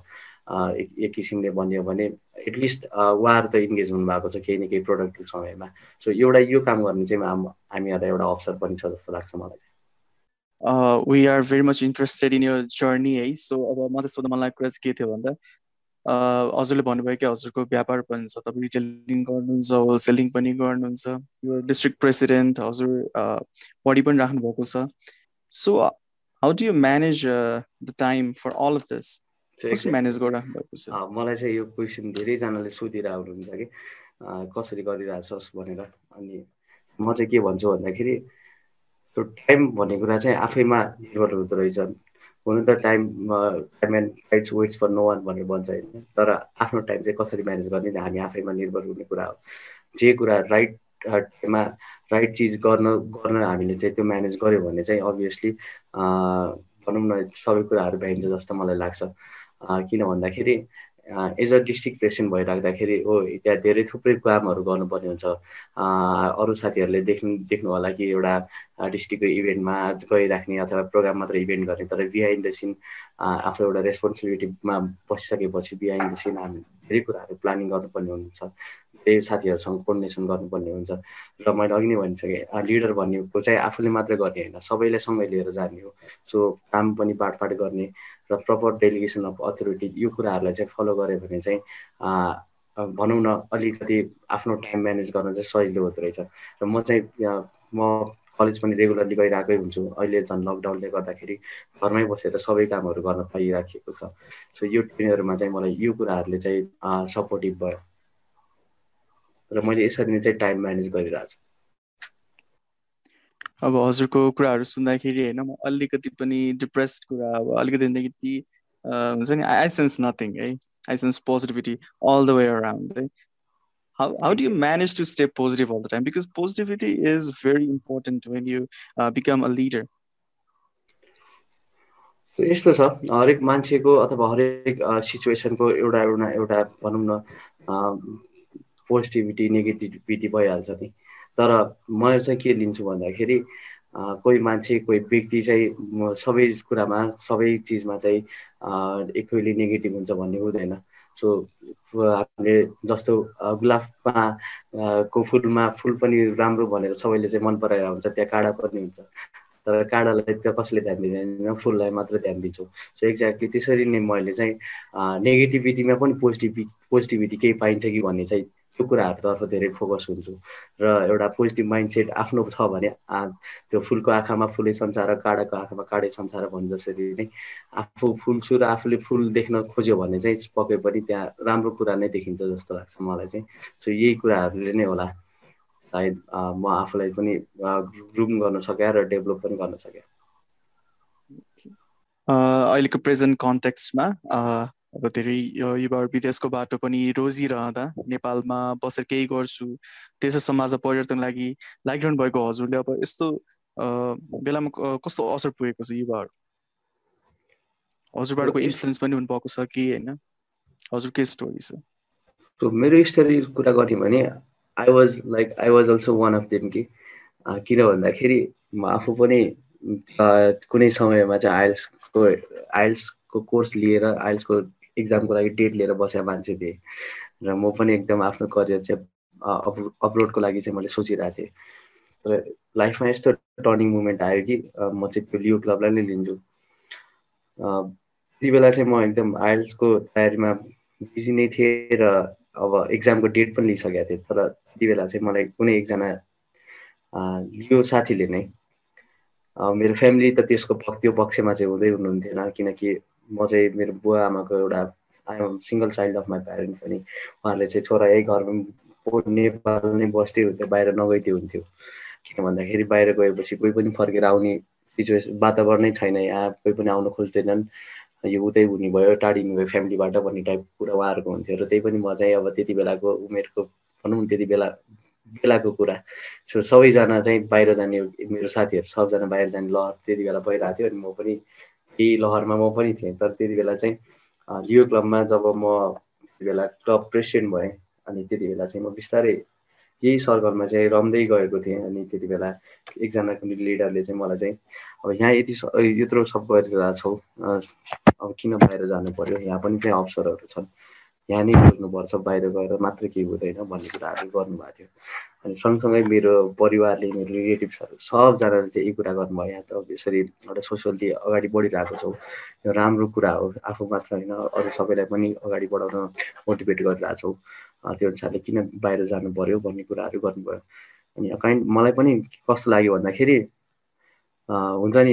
एक किसिमले भन्यो भने एटलिस्ट उहाँहरू त इन्गेज हुनुभएको छ केही न केही प्रोडक्टिभ समयमा। सो एउटा यो काम गर्ने चाहिँ हामीहरूलाई एउटा अवसर पनि छ जस्तो लाग्छ मलाई। We are very much interested in your journey है। सो अब म चाहिँ सोध्न मन लागेको कुरा चाहिँ के थियो भन्दा हजुरले भन्नुभयो कि हजुरको व्यापार पनि छ, तपाईँ रिटेलिङ गर्नुहुन्छ, होलसेलिङ पनि गर्नुहुन्छ, यो डिस्ट्रिक्ट प्रेसिडेन्ट, हजुर बडी पनि राख्नु भएको छ। So how do you manage the time for all of this? कसरी म्यानेज गरिराख्नु भएको छ? मलाई चाहिँ यो क्वेसन धेरैजनाले सोधिरहेको हुनुहुन्छ कि कसरी गरिरहेछस् भनेर। अनि म चाहिँ के भन्छु भन्दाखेरि त्यो टाइम भन्ने कुरा चाहिँ आफैमा निर्भर हुँदो रहेछ। हुनु त टाइम एन्ड फाइट्स वेट्स फर नो वान भनेर भन्छ होइन, तर आफ्नो टाइम चाहिँ कसरी म्यानेज गर्ने हामी आफैमा निर्भर हुने कुरा हो। जे कुरा राइट टाइममा राइट चिज गर्न हामीले चाहिँ त्यो म्यानेज गऱ्यो भने चाहिँ अभियसली भनौँ न सबै कुराहरू भ्याइन्छ जस्तो मलाई लाग्छ। किन भन्दाखेरि एज अ डिस्ट्रिक्ट प्रेसिडेन्ट भइराख्दाखेरि हो त्यहाँ धेरै थुप्रै कामहरू गर्नुपर्ने हुन्छ। अरू साथीहरूले देख्नु होला कि एउटा डिस्ट्रिक्टको इभेन्टमा गइराख्ने अथवा प्रोग्राम मात्र इभेन्ट गर्ने, तर बिहाइन्ड द सिन आफू एउटा रेस्पोन्सिबिलिटीमा बसिसकेपछि बिहाइन्ड द सिन हामी धेरै कुराहरू प्लानिङ गर्नुपर्ने हुन्छ, धेरै साथीहरूसँग कोर्डिनेसन गर्नुपर्ने हुन्छ। र मैले अघि नै भनिसकेँ लिडर भन्नेको चाहिँ आफूले मात्रै गर्ने होइन, सबैले सँगै लिएर जाने हो। सो काम पनि बाँडफाँड गर्ने र प्रपर डेलिगेसन अफ अथोरिटी यो कुराहरूलाई चाहिँ फलो गऱ्यो भने चाहिँ भनौँ न अलिकति आफ्नो टाइम म्यानेज गर्न चाहिँ सजिलो हुँदो रहेछ। र म चाहिँ म कलेज पनि रेगुलरली गइरहेकै हुन्छु। अहिले झन् लकडाउनले गर्दाखेरि घरमै बसेर सबै कामहरू गर्न पाइराखेको छ। सो यो ट्रेनहरूमा चाहिँ मलाई यो कुराहरूले चाहिँ सपोर्टिभ भयो र मैले यसरी नै चाहिँ टाइम म्यानेज गरिरहेको छु। अब हजुरको कुराहरू सुन्दाखेरि होइन म अलिकति पनि डिप्रेस्ड कुरा, अब अलिकति नेगेटिभ हुन्छ नि, आई सेन्स नथिङ है, I sense positivity all the way around है। How do you manage to stay positive all the time? Because positivity is very important when you become a leader. यस्तो छ हरेक मान्छेको अथवा हरेक सिचुएसनको एउटा भनौँ न पोजिटिभिटी नेगेटिभिटी भइहाल्छ नि। तर म चाहिँ के लिन्छु भन्दाखेरि कोही मान्छे कोही व्यक्ति चाहिँ सबै कुरामा सबै चिजमा चाहिँ इक्वली नेगेटिभ हुन्छ भन्ने हुँदैन। सो हामीले जस्तो गुलाबमा को फुलमा फुल पनि राम्रो भनेर सबैले चाहिँ मन पराएर हुन्छ, त्यहाँ काँडा पनि हुन्छ, तर काँडालाई त कसले ध्यान दिँदैन, फुललाई मात्र ध्यान दिन्छौँ। सो एक्ज्याक्टली त्यसरी नै मैले चाहिँ नेगेटिभिटीमा पनि पोजिटिभिटी केही पाइन्छ कि भन्ने चाहिँ त्यो कुराहरूतर्फ धेरै फोकस हुन्छु। र एउटा पोजिटिभ माइन्डसेट आफ्नो छ भने त्यो फुलको आँखामा फुलै संसार, काँडाको आँखामा काँडै संसार भन्छ जसरी नै आफू फुल्छु र आफूले फुल देख्न खोज्यो भने चाहिँ पक्कै पनि त्यहाँ राम्रो कुरा नै देखिन्छ जस्तो लाग्छ मलाई चाहिँ। सो यही कुराहरूले नै होला सायद म आफूलाई पनि ग्रुम गर्न सकेँ र डेभलप पनि गर्न सकेँ। अहिलेको प्रेजेन्ट कन्टेक्स्टमा अब धेरै युवाहरू विदेशको बाटो पनि रोजिरहँदा नेपालमा बसेर केही गर्छु, देश र समाजमा परिवर्तन लागिरहनु भएको हजुरले अब यस्तो बेलामा कस्तो असर पुगेको छ युवाहरू? हजुरबाटको इन्फ्लुएन्स पनि हुनुभएको छ कि होइन? हजुर के स्टोरी छ? मेरो स्टोरी कुरा गर्ने भने I was also one of them कि किन भन्दाखेरि म आफू पनि कुनै समयमा चाहिँ आइएल्सको कोर्स लिएर आइएल्सको इक्जामको लागि डेट लिएर बसेको मान्छे थिएँ र म पनि एकदम आफ्नो करियर चाहिँ अपलोडको लागि चाहिँ मैले सोचिरहेको थिएँ। र लाइफमा यस्तो टर्निङ मोमेन्ट आयो कि म चाहिँ त्यो लियो क्लबलाई नै लिन्छु। त्यति बेला चाहिँ म एकदम आइएल्सको तयारीमा बिजी नै थिएँ र अब इक्जामको डेट पनि लिइसकेको थिएँ। तर त्यति बेला चाहिँ मलाई कुनै एकजना लियो साथीले नै मेरो फ्यामिली त त्यो पक्षमा चाहिँ हुनुहुन्थेन, किनकि म चाहिँ मेरो बुवा आमाको एउटा I am single child of my parent पनि। उहाँहरूले चाहिँ छोरा यही घरमा नेपाल नै बस्दै हुन्थ्यो, बाहिर नगइदियो हुन्थ्यो। किन भन्दाखेरि बाहिर गएपछि कोही पनि फर्केर आउने सिचुएसन वातावरणै छैन, यहाँ कोही पनि आउन खोज्दैनन्, यो उतै हुने भयो, टाढिनु भयो फ्यामिलीबाट भन्ने टाइपको कुरा उहाँहरूको हुन्थ्यो। र त्यही पनि म चाहिँ अब त्यति बेलाको उमेरको भनौँ त्यति बेलाको कुरा। सो सबैजना चाहिँ बाहिर जाने, मेरो साथीहरू सबजना बाहिर जाने लहर त्यति बेला भइरहेको थियो। अनि म पनि त्यही लहरमा म पनि थिएँ। तर त्यति बेला चाहिँ लियो क्लबमा जब म त्यति बेला क्लब प्रेसिडेन्ट भएँ, अनि त्यति बेला चाहिँ म बिस्तारै यही सर्कलमा चाहिँ रम्दै गएको थिएँ। अनि त्यति बेला एकजना कुनै लिडरले चाहिँ मलाई चाहिँ अब यहाँ यत्रो सब गरिरहेको छौ, अब किन बाहिर जानु पर्यो, यहाँ पनि चाहिँ अवसरहरू छन्, यहाँ नै बुझ्नुपर्छ, बाहिर गएर मात्र केही हुँदैन भन्ने कुराहरू गर्नुभएको थियो। अनि सँगसँगै मेरो परिवारले, मेरो रिलेटिभ्सहरू सबजनाले चाहिँ यही कुरा गर्नुभयो, यहाँ त यसरी एउटा सोसियली अगाडि बढिरहेको छौ, यो राम्रो कुरा हो, आफू मात्र होइन अरू सबैलाई पनि अगाडि बढाउन मोटिभेट गरिरहेको छौ, त्यो अनुसारले किन बाहिर जानु पर्यो भन्ने कुराहरू गर्नुभयो। अनि मलाई पनि कस्तो लाग्यो भन्दाखेरि हुन्छ नि,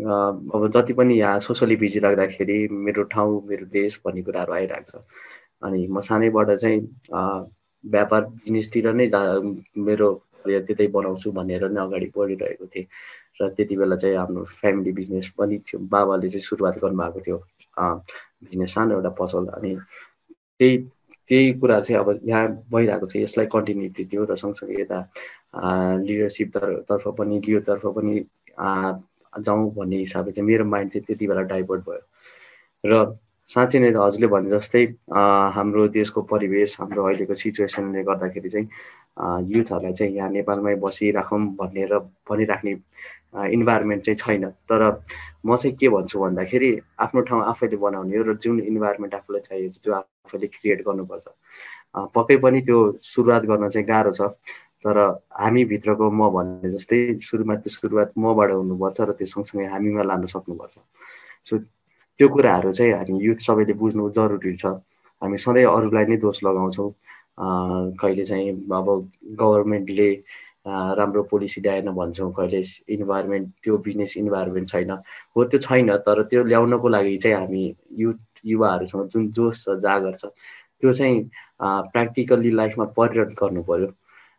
अब जति पनि यहाँ सोसली बिजी राख्दाखेरि मेरो ठाउँ, मेरो देश भन्ने कुराहरू आइरहेको छ। अनि म सानैबाट चाहिँ व्यापार बिजनेसतिर नै मेरो करियर त्यतै बनाउँछु भनेर नै अगाडि बढिरहेको थिएँ। र त्यति बेला चाहिँ हाम्रो फ्यामिली बिजनेस पनि थियो, बाबाले चाहिँ सुरुवात गर्नुभएको थियो बिजनेस, सानो एउटा पसल। अनि त्यही त्यही कुरा चाहिँ अब यहाँ भइरहेको छ, यसलाई कन्टिन्युटी दियो र सँगसँगै यता लिडरसिपतर्फ पनि लियोतर्फ पनि जाउँ भन्ने हिसाबले चाहिँ मेरो माइन्ड चाहिँ त्यति बेला डाइभर्ट भयो। र साँच्चै नै हजुरले भने जस्तै हाम्रो देशको परिवेश, हाम्रो अहिलेको सिचुएसनले गर्दाखेरि चाहिँ युथहरूलाई चाहिँ यहाँ नेपालमै बसिराखौँ भनेर भनिराख्ने इन्भाइरोमेन्ट चाहिँ छैन। तर म चाहिँ के भन्छु भन्दाखेरि आफ्नो ठाउँ आफैले बनाउने हो, र जुन इन्भाइरोमेन्ट आफूलाई चाहिएको छ त्यो आफैले क्रिएट गर्नुपर्छ। पक्कै पनि त्यो सुरुवात गर्न चाहिँ गाह्रो छ, तर हामीभित्रको म भन्ने जस्तै सुरुवात मबाट हुनुपर्छ र त्यो सँगसँगै हामीमा लानु सक्नुपर्छ। सो त्यो कुराहरू चाहिँ हामी युथ सबैले बुझ्नु जरुरी छ। हामी सधैँ अरूलाई नै दोष लगाउँछौँ, कहिले चाहिँ अब गभर्मेन्टले राम्रो पोलिसी ल्याएन भन्छौँ, कहिले इन्भाइरोमेन्ट त्यो बिजनेस इन्भाइरोमेन्ट छैन। हो त्यो छैन, तर त्यो ल्याउनको लागि चाहिँ हामी युवाहरूसँग जुन जोस छ, जागर छ, त्यो चाहिँ प्र्याक्टिकल्ली लाइफमा परिणत गर्नु पर्यो।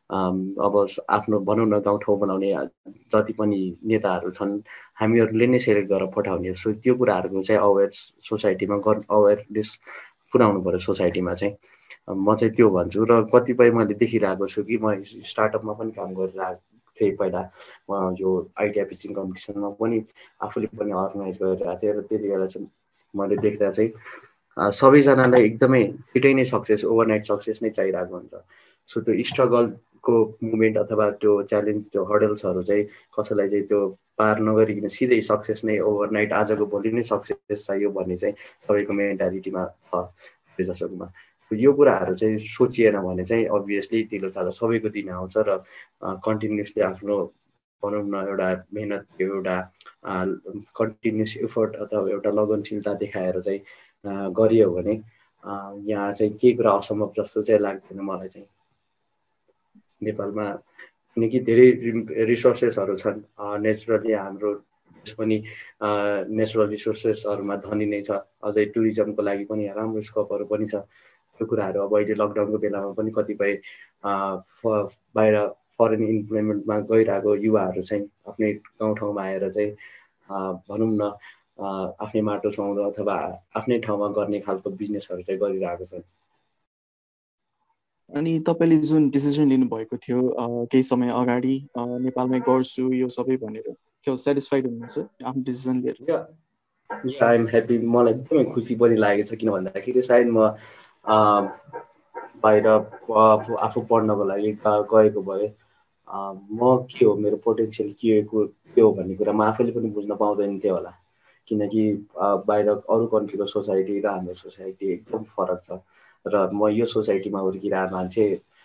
अब आफ्नो भनौँ न गाउँठाउँ बनाउने जति पनि नेताहरू छन्, हामीहरूले नै सेलेक्ट गरेर पठाउने। सो त्यो कुराहरूको चाहिँ सोसाइटीमा अवेरनेस पुऱ्याउनु पर्यो सोसाइटीमा चाहिँ। म चाहिँ त्यो भन्छु। र कतिपय मैले देखिरहेको छु कि म स्टार्टअपमा पनि काम गरिरहेको थिएँ पहिला, यो आइडिया पिचिङ कम्पिटिसनमा पनि आफूले पनि अर्गनाइज गरिरहेको थिएँ। र त्यति बेला चाहिँ मैले देख्दा चाहिँ सबैजनालाई एकदमै छिटै नै सक्सेस, ओभरनाइट सक्सेस नै चाहिरहेको हुन्छ। सो त्यो स्ट्रगलको मुभमेन्ट अथवा त्यो च्यालेन्ज, त्यो हर्डल्सहरू चाहिँ कसैलाई चाहिँ त्यो पार नगरिकन सिधै सक्सेस नै ओभरनाइट, आजको भोलि नै सक्सेस चाहियो भन्ने चाहिँ सबैको मेन्टालिटीमा छ जसोमा। यो कुराहरू चाहिँ सोचिएन भने चाहिँ अभियसली ढिलो चाँडो सबैको दिन आउँछ। र कन्टिन्युसली आफ्नो भनौँ न एउटा मेहनत, एउटा कन्टिन्युस एफर्ट अथवा एउटा लगनशीलता देखाएर चाहिँ गरियो भने यहाँ चाहिँ केही कुरा असम्भव जस्तो चाहिँ लाग्दैन मलाई चाहिँ। नेपालमा किनकि धेरै रिसोर्सेसहरू छन्, नेचुरली हाम्रो देश पनि नेचुरल रिसोर्सेसहरूमा धनी नै छ। अझै टुरिज्मको लागि पनि राम्रो स्कोपहरू पनि छ। त्यो कुराहरू अब अहिले लकडाउनको बेलामा पनि कतिपय बाहिर फरेन इम्प्लोइमेन्टमा गइरहेको युवाहरू चाहिँ आफ्नै गाउँठाउँमा आएर चाहिँ भनौँ न आफ्नै माटो छाउँदा अथवा आफ्नै ठाउँमा गर्ने खालको बिजनेसहरू चाहिँ गरिरहेको छन्। अनि तपाईँले जुन डिसिजन लिनुभएको थियो केही समय अगाडि नेपालमै गर्छु यो सबै भनेर, के सेटिस्फाइड हुनुहुन्छ आफ्नो डिसिजन लिएर? I am happy. मलाई एकदमै खुसी पनि लागेको छ, किन भन्दाखेरि सायद म बाहिर आफू पढ्नको लागि गएको भए म के हो, मेरो पोटेन्सियल के हो भन्ने कुरा म आफैले पनि बुझ्न पाउँदैन थिएँ होला। किनकि बाहिर अरू कन्ट्रीको सोसाइटी र हाम्रो सोसाइटी एकदम फरक छ। र म यो सोसाइटीमा हुर्किरहेको मान्छे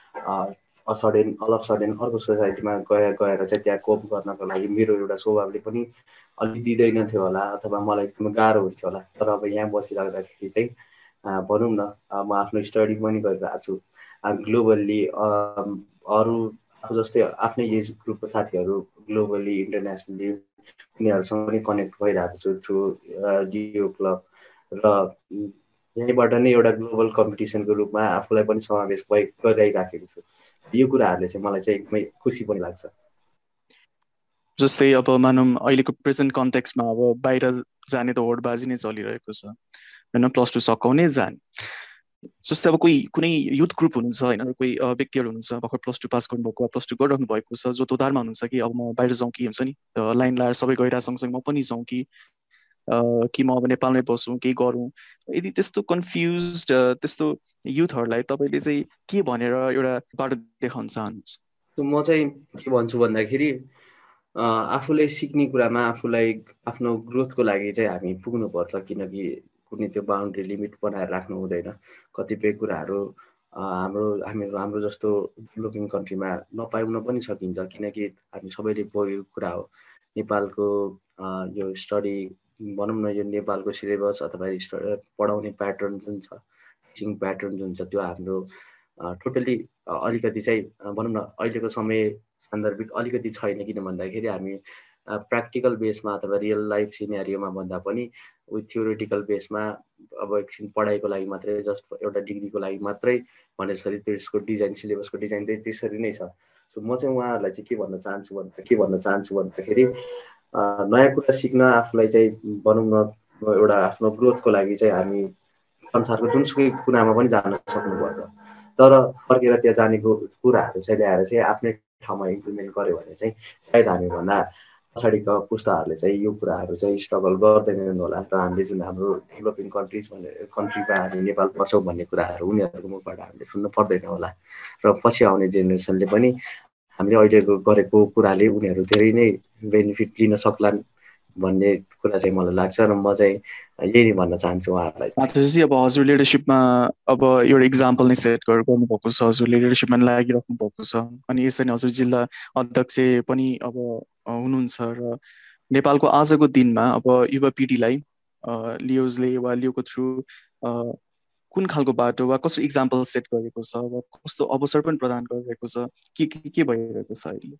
अल अफ सडेन अर्को सोसाइटीमा गएर चाहिँ त्यहाँ कोप गर्नको लागि मेरो एउटा स्वभावले पनि अलिक दिँदैन थियो होला, अथवा मलाई एकदमै गाह्रो हुन्थ्यो होला। तर अब यहाँ बसिराख्दाखेरि चाहिँ भनौँ न म आफ्नो स्टडी पनि गरिरहेको छु। ग्लोबल्ली अरू आफू जस्तै आफ्नै एज ग्रुपको साथीहरू ग्लोबल्ली, इन्टरनेसनली उनीहरूसँग पनि कनेक्ट भइरहेको छु थ्रु डिओ क्लब। र यहीँबाट नै एउटा ग्लोबल कम्पिटिसनको रूपमा आफूलाई पनि समावेश गरिराखेको छु। यो कुराहरूले चाहिँ मलाई चाहिँ एकदमै खुसी पनि लाग्छ। जस्तै अब मानौँ अहिलेको प्रेजेन्ट कन्टेक्स्टमा अब बाहिर जाने त होडबाजी नै चलिरहेको छ होइन, +2 सकाउनै जाने। जस्तै अब कुनै युथ ग्रुप हुनुहुन्छ होइन, कोही व्यक्तिहरू हुनुहुन्छ भर्खर +2 पास गर्नुभएको, +2 गरिराख्नु भएको छ, जो तोदारमा हुनुहुन्छ कि अब म बाहिर जाउँ कि हुन्छ नि लाइन लाएर सबै गइरहेको सँगसँगै म पनि जाउँ कि कि म अब नेपालमै बसौँ केही गरौँ, यदि त्यस्तो कन्फ्युज त्यस्तो युथहरूलाई तपाईँले चाहिँ के भनेर एउटा बाटो देखाउन चाहनुहुन्छ? म चाहिँ के भन्छु भन्दाखेरि आफूले सिक्ने कुरामा आफूलाई आफ्नो ग्रोथको लागि चाहिँ हामी पुग्नुपर्छ, किनकि कुनै त्यो बााउन्ड्री लिमिट बनाएर राख्नु हुँदैन। कतिपय कुराहरू हाम्रो हाम्रो जस्तो डेभलपिङ कन्ट्रीमा नपाउन पनि सकिन्छ, किनकि हामी सबैले बोलेको कुरा हो। नेपालको यो स्टडी भनौँ न, यो नेपालको सिलेबस अथवा पढाउने प्याटर्न जुन छ, टिचिङ प्याटर्न जुन छ, त्यो हाम्रो टोटली अलिकति चाहिँ भनौँ न अहिलेको समय सान्दर्भिक अलिकति छैन। किन भन्दाखेरि हामी प्र्याक्टिकल बेसमा अथवा रियल लाइफ सिनेरियोमा भन्दा पनि विथ थ्योरिटिकल बेसमा अब एकछिन पढाइको लागि मात्रै, जस्ट एउटा डिग्रीको लागि मात्रै भने जसरी त्यसको डिजाइन, सिलेबसको डिजाइन चाहिँ त्यसरी नै छ। सो म चाहिँ उहाँहरूलाई चाहिँ के भन्न चाहन्छु भन्दाखेरि नयाँ कुरा सिक्न आफूलाई चाहिँ भनौँ न एउटा आफ्नो ग्रोथको लागि चाहिँ हामी संसारको जुनसुकै कुनामा पनि जान सक्नुपर्छ। तर फर्केर त्यहाँ जानेको कुराहरू चाहिँ ल्याएर चाहिँ आफ्नै ठाउँमा इम्प्लिमेन्ट गर्यो भने चाहिँ सायद हामीभन्दा पछाडिका पुस्ताहरूले चाहिँ यो कुराहरू चाहिँ स्ट्रगल गर्दैनन् होला। र हामीले जुन हाम्रो डेभलपिङ कन्ट्रीमा हामी नेपाल पर्छौँ भन्ने कुराहरू उनीहरूको मुखबाट हामीले सुन्न पर्दैन होला। र पछि आउने जेनेरेसनले पनि हामीले अहिले गरेको कुराले उनीहरू धेरै नै बेनिफिट लिन सक्लान् भन्ने कुरा चाहिँ मलाई लाग्छ। र म चाहिँ यही नै भन्न चाहन्छु उहाँहरूलाई। त्यसपछि अब हजुर लिडरसिपमा अब एउटा इक्जाम्पल नै सेट गर्नुभएको छ, हजुर लिडरसिपमा लागिराख्नु भएको छ, अनि यसरी हजुर जिल्ला अध्यक्ष पनि अब हुनुहुन्छ। र नेपालको आजको दिनमा अब युवा पिँढीलाई लियोजले वा लियोको थ्रु कुन खालको बाटो वा कस्तो इक्जाम्पल सेट गरेको छ, वा कस्तो अवसर पनि प्रदान गरिरहेको छ, के भइरहेको छ अहिले?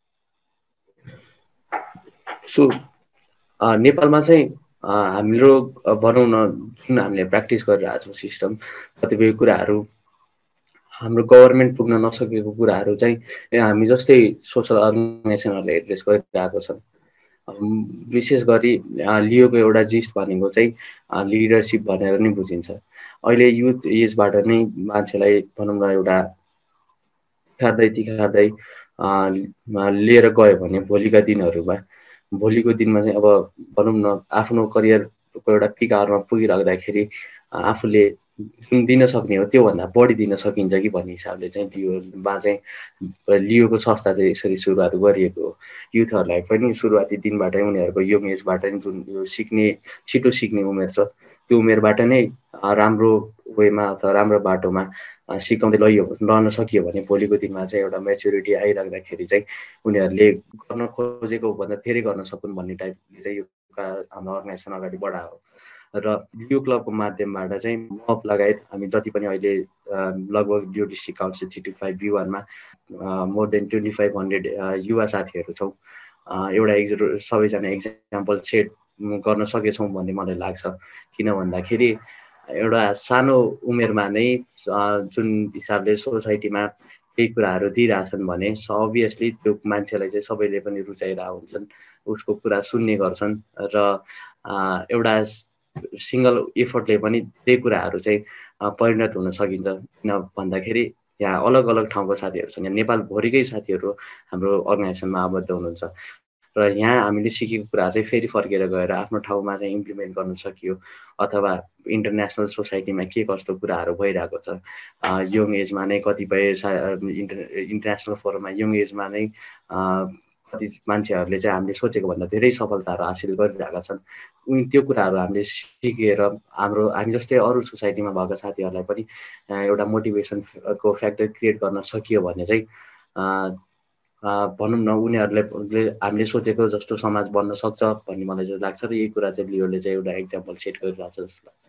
सो नेपालमा चाहिँ हाम्रो भनौँ न जुन हामीले प्र्याक्टिस गरिरहेको छौँ सिस्टम, कतिपय कुराहरू हाम्रो गभर्मेन्ट पुग्न नसकेको कुराहरू चाहिँ हामी जस्तै सोसल अर्गनाइजेसनहरूले एड्रेस गरिरहेको छन्। विशेष गरी लियोको एउटा जिस्ट भनेको चाहिँ लिडरसिप भनेर नै बुझिन्छ। अहिले युथ एजबाट नै मान्छेलाई भनौँ न एउटा तिखार्दै लिएर गयो भने भोलिको दिनमा चाहिँ अब भनौँ न आफ्नो करियरको एउटा पिक आवरमा पुगिराख्दाखेरि आफूले जुन दिन सक्ने हो त्योभन्दा बढी दिन सकिन्छ कि भन्ने हिसाबले चाहिँ लियोमा चाहिँ लियोको संस्था चाहिँ यसरी सुरुवात गरिएको हो। युथहरूलाई पनि सुरुवाती दिनबाटै उनीहरूको यङ एजबाट नै जुन यो छिटो सिक्ने उमेर छ, त्यो उमेरबाट नै राम्रो वेमा अथवा राम्रो बाटोमा सिकाउँदै रहन सकियो भने भोलिको दिनमा चाहिँ एउटा मेच्युरिटी आइराख्दाखेरि चाहिँ उनीहरूले गर्न खोजेको भन्दा धेरै गर्न सकुन् भन्ने टाइपले चाहिँ यो हाम्रो अर्गनाइजेसन अगाडि बढायो। र लियो क्लबको माध्यमबाट चाहिँ म लगायत हामी जति पनि अहिले लगभग लियो डिस्ट्रिक्ट काउन्सिल 325 B1मा मोर देन 2500 युवा साथीहरू छौँ। एउटा सबैजना इक्जाम्पल सेट गर्न सकेछौँ भन्ने मलाई लाग्छ। किन भन्दाखेरि एउटा सानो उमेरमा नै जुन हिसाबले सोसाइटीमा केही कुराहरू दिइरहेछन् भने अभियसली त्यो मान्छेलाई चाहिँ सबैले पनि रुचाइरहेको हुन्छन्, उसको कुरा सुन्ने गर्छन्। र एउटा सिङ्गल एफर्टले पनि धेरै कुराहरू चाहिँ परिणत हुन सकिन्छ। किन भन्दाखेरि यहाँ अलग अलग ठाउँको साथीहरू छन्, यहाँ नेपालभरिकै साथीहरू हाम्रो अर्गनाइजेसनमा आबद्ध हुनुहुन्छ। र यहाँ हामीले सिकेको कुरा चाहिँ फेरि फर्केर गएर आफ्नो ठाउँमा चाहिँ इम्प्लिमेन्ट गर्न सकियो, अथवा इन्टरनेसनल सोसाइटीमा के कस्तो कुराहरू भइरहेको छ। यङ एजमा नै कतिपय इन्टरनेसनल फोरममा यङ एजमा नै कति मान्छेहरूले चाहिँ हामीले सोचेको भन्दा धेरै सफलताहरू हासिल गरिरहेका छन्। त्यो कुराहरू हामीले सिकेर हामी जस्तै अरू सोसाइटीमा भएको साथीहरूलाई पनि एउटा मोटिभेसनको फ्याक्टर क्रिएट गर्न सकियो भने चाहिँ भनौँ न उनीहरूले हामीले सोचेको जस्तो समाज बन्न सक्छ भन्ने मलाई चाहिँ लाग्छ। र यही कुरा चाहिँ लियोले चाहिँ एउटा इक्जाम्पल सेट गरिरहेको छ जस्तो लाग्छ।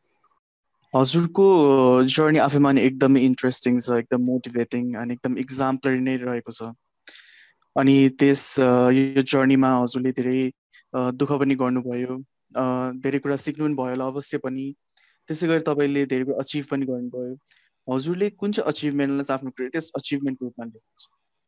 हजुरको जर्नी आफैमा नै एकदमै इन्ट्रेस्टिङ छ, एकदम मोटिभेटिङ अनि एकदम इक्जाम्पलरी नै रहेको छ। अनि यो जर्नीमा हजुरले धेरै दुःख पनि गर्नुभयो, धेरै कुरा सिक्नु पनि भयो होला अवश्य पनि, त्यसै गरी तपाईँले धेरै कुरा अचिभ पनि गर्नुभयो। हजुरले कुन चाहिँ अचिभमेन्टलाई चाहिँ आफ्नो ग्रेटेस्ट अचिभमेन्टको रूपमा लिनुहुन्छ?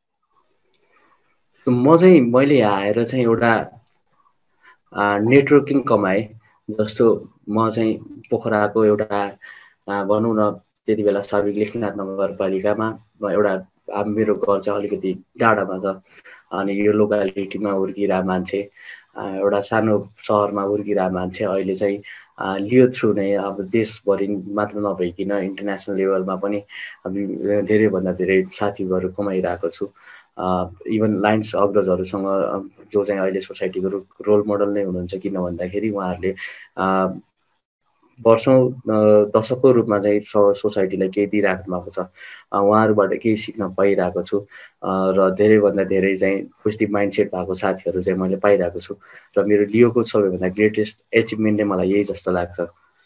मैले यहाँ आएर चाहिँ एउटा नेटवर्किङ कमाएँ। जस्तो म चाहिँ पोखराको एउटा भनौँ न त्यति बेला साविक लेखनाथ नगरपालिकामा एउटा मेरो घर चाहिँ अलिकति टाढामा छ, अनि यो लोकालिटीमा हुर्किरहेको मान्छे। एउटा सानो सहरमा हुर्किरहेको मान्छे अहिले चाहिँ लियो थ्रु नै अब देशभरि मात्र नभइकन इन्टरनेसनल लेभलमा पनि धेरैभन्दा धेरै साथीहरू कमाइरहेको छु। इभन लायन्स अग्रजहरूसँग जो चाहिँ अहिले सोसाइटीको रोल मोडल नै हुनुहुन्छ, किन भन्दाखेरि उहाँहरूले वर्षौँ दशकको रूपमा चाहिँ सोसाइटीलाई केही दिइराख्नु भएको छ। उहाँहरूबाट केही सिक्न पाइरहेको छु र धेरैभन्दा धेरै चाहिँ पोजिटिभ माइन्डसेट भएको साथीहरू चाहिँ मैले पाइरहेको छु र मेरो लियोको सबैभन्दा ग्रेटेस्ट एचिभमेन्ट नै मलाई यही जस्तो लाग्छ।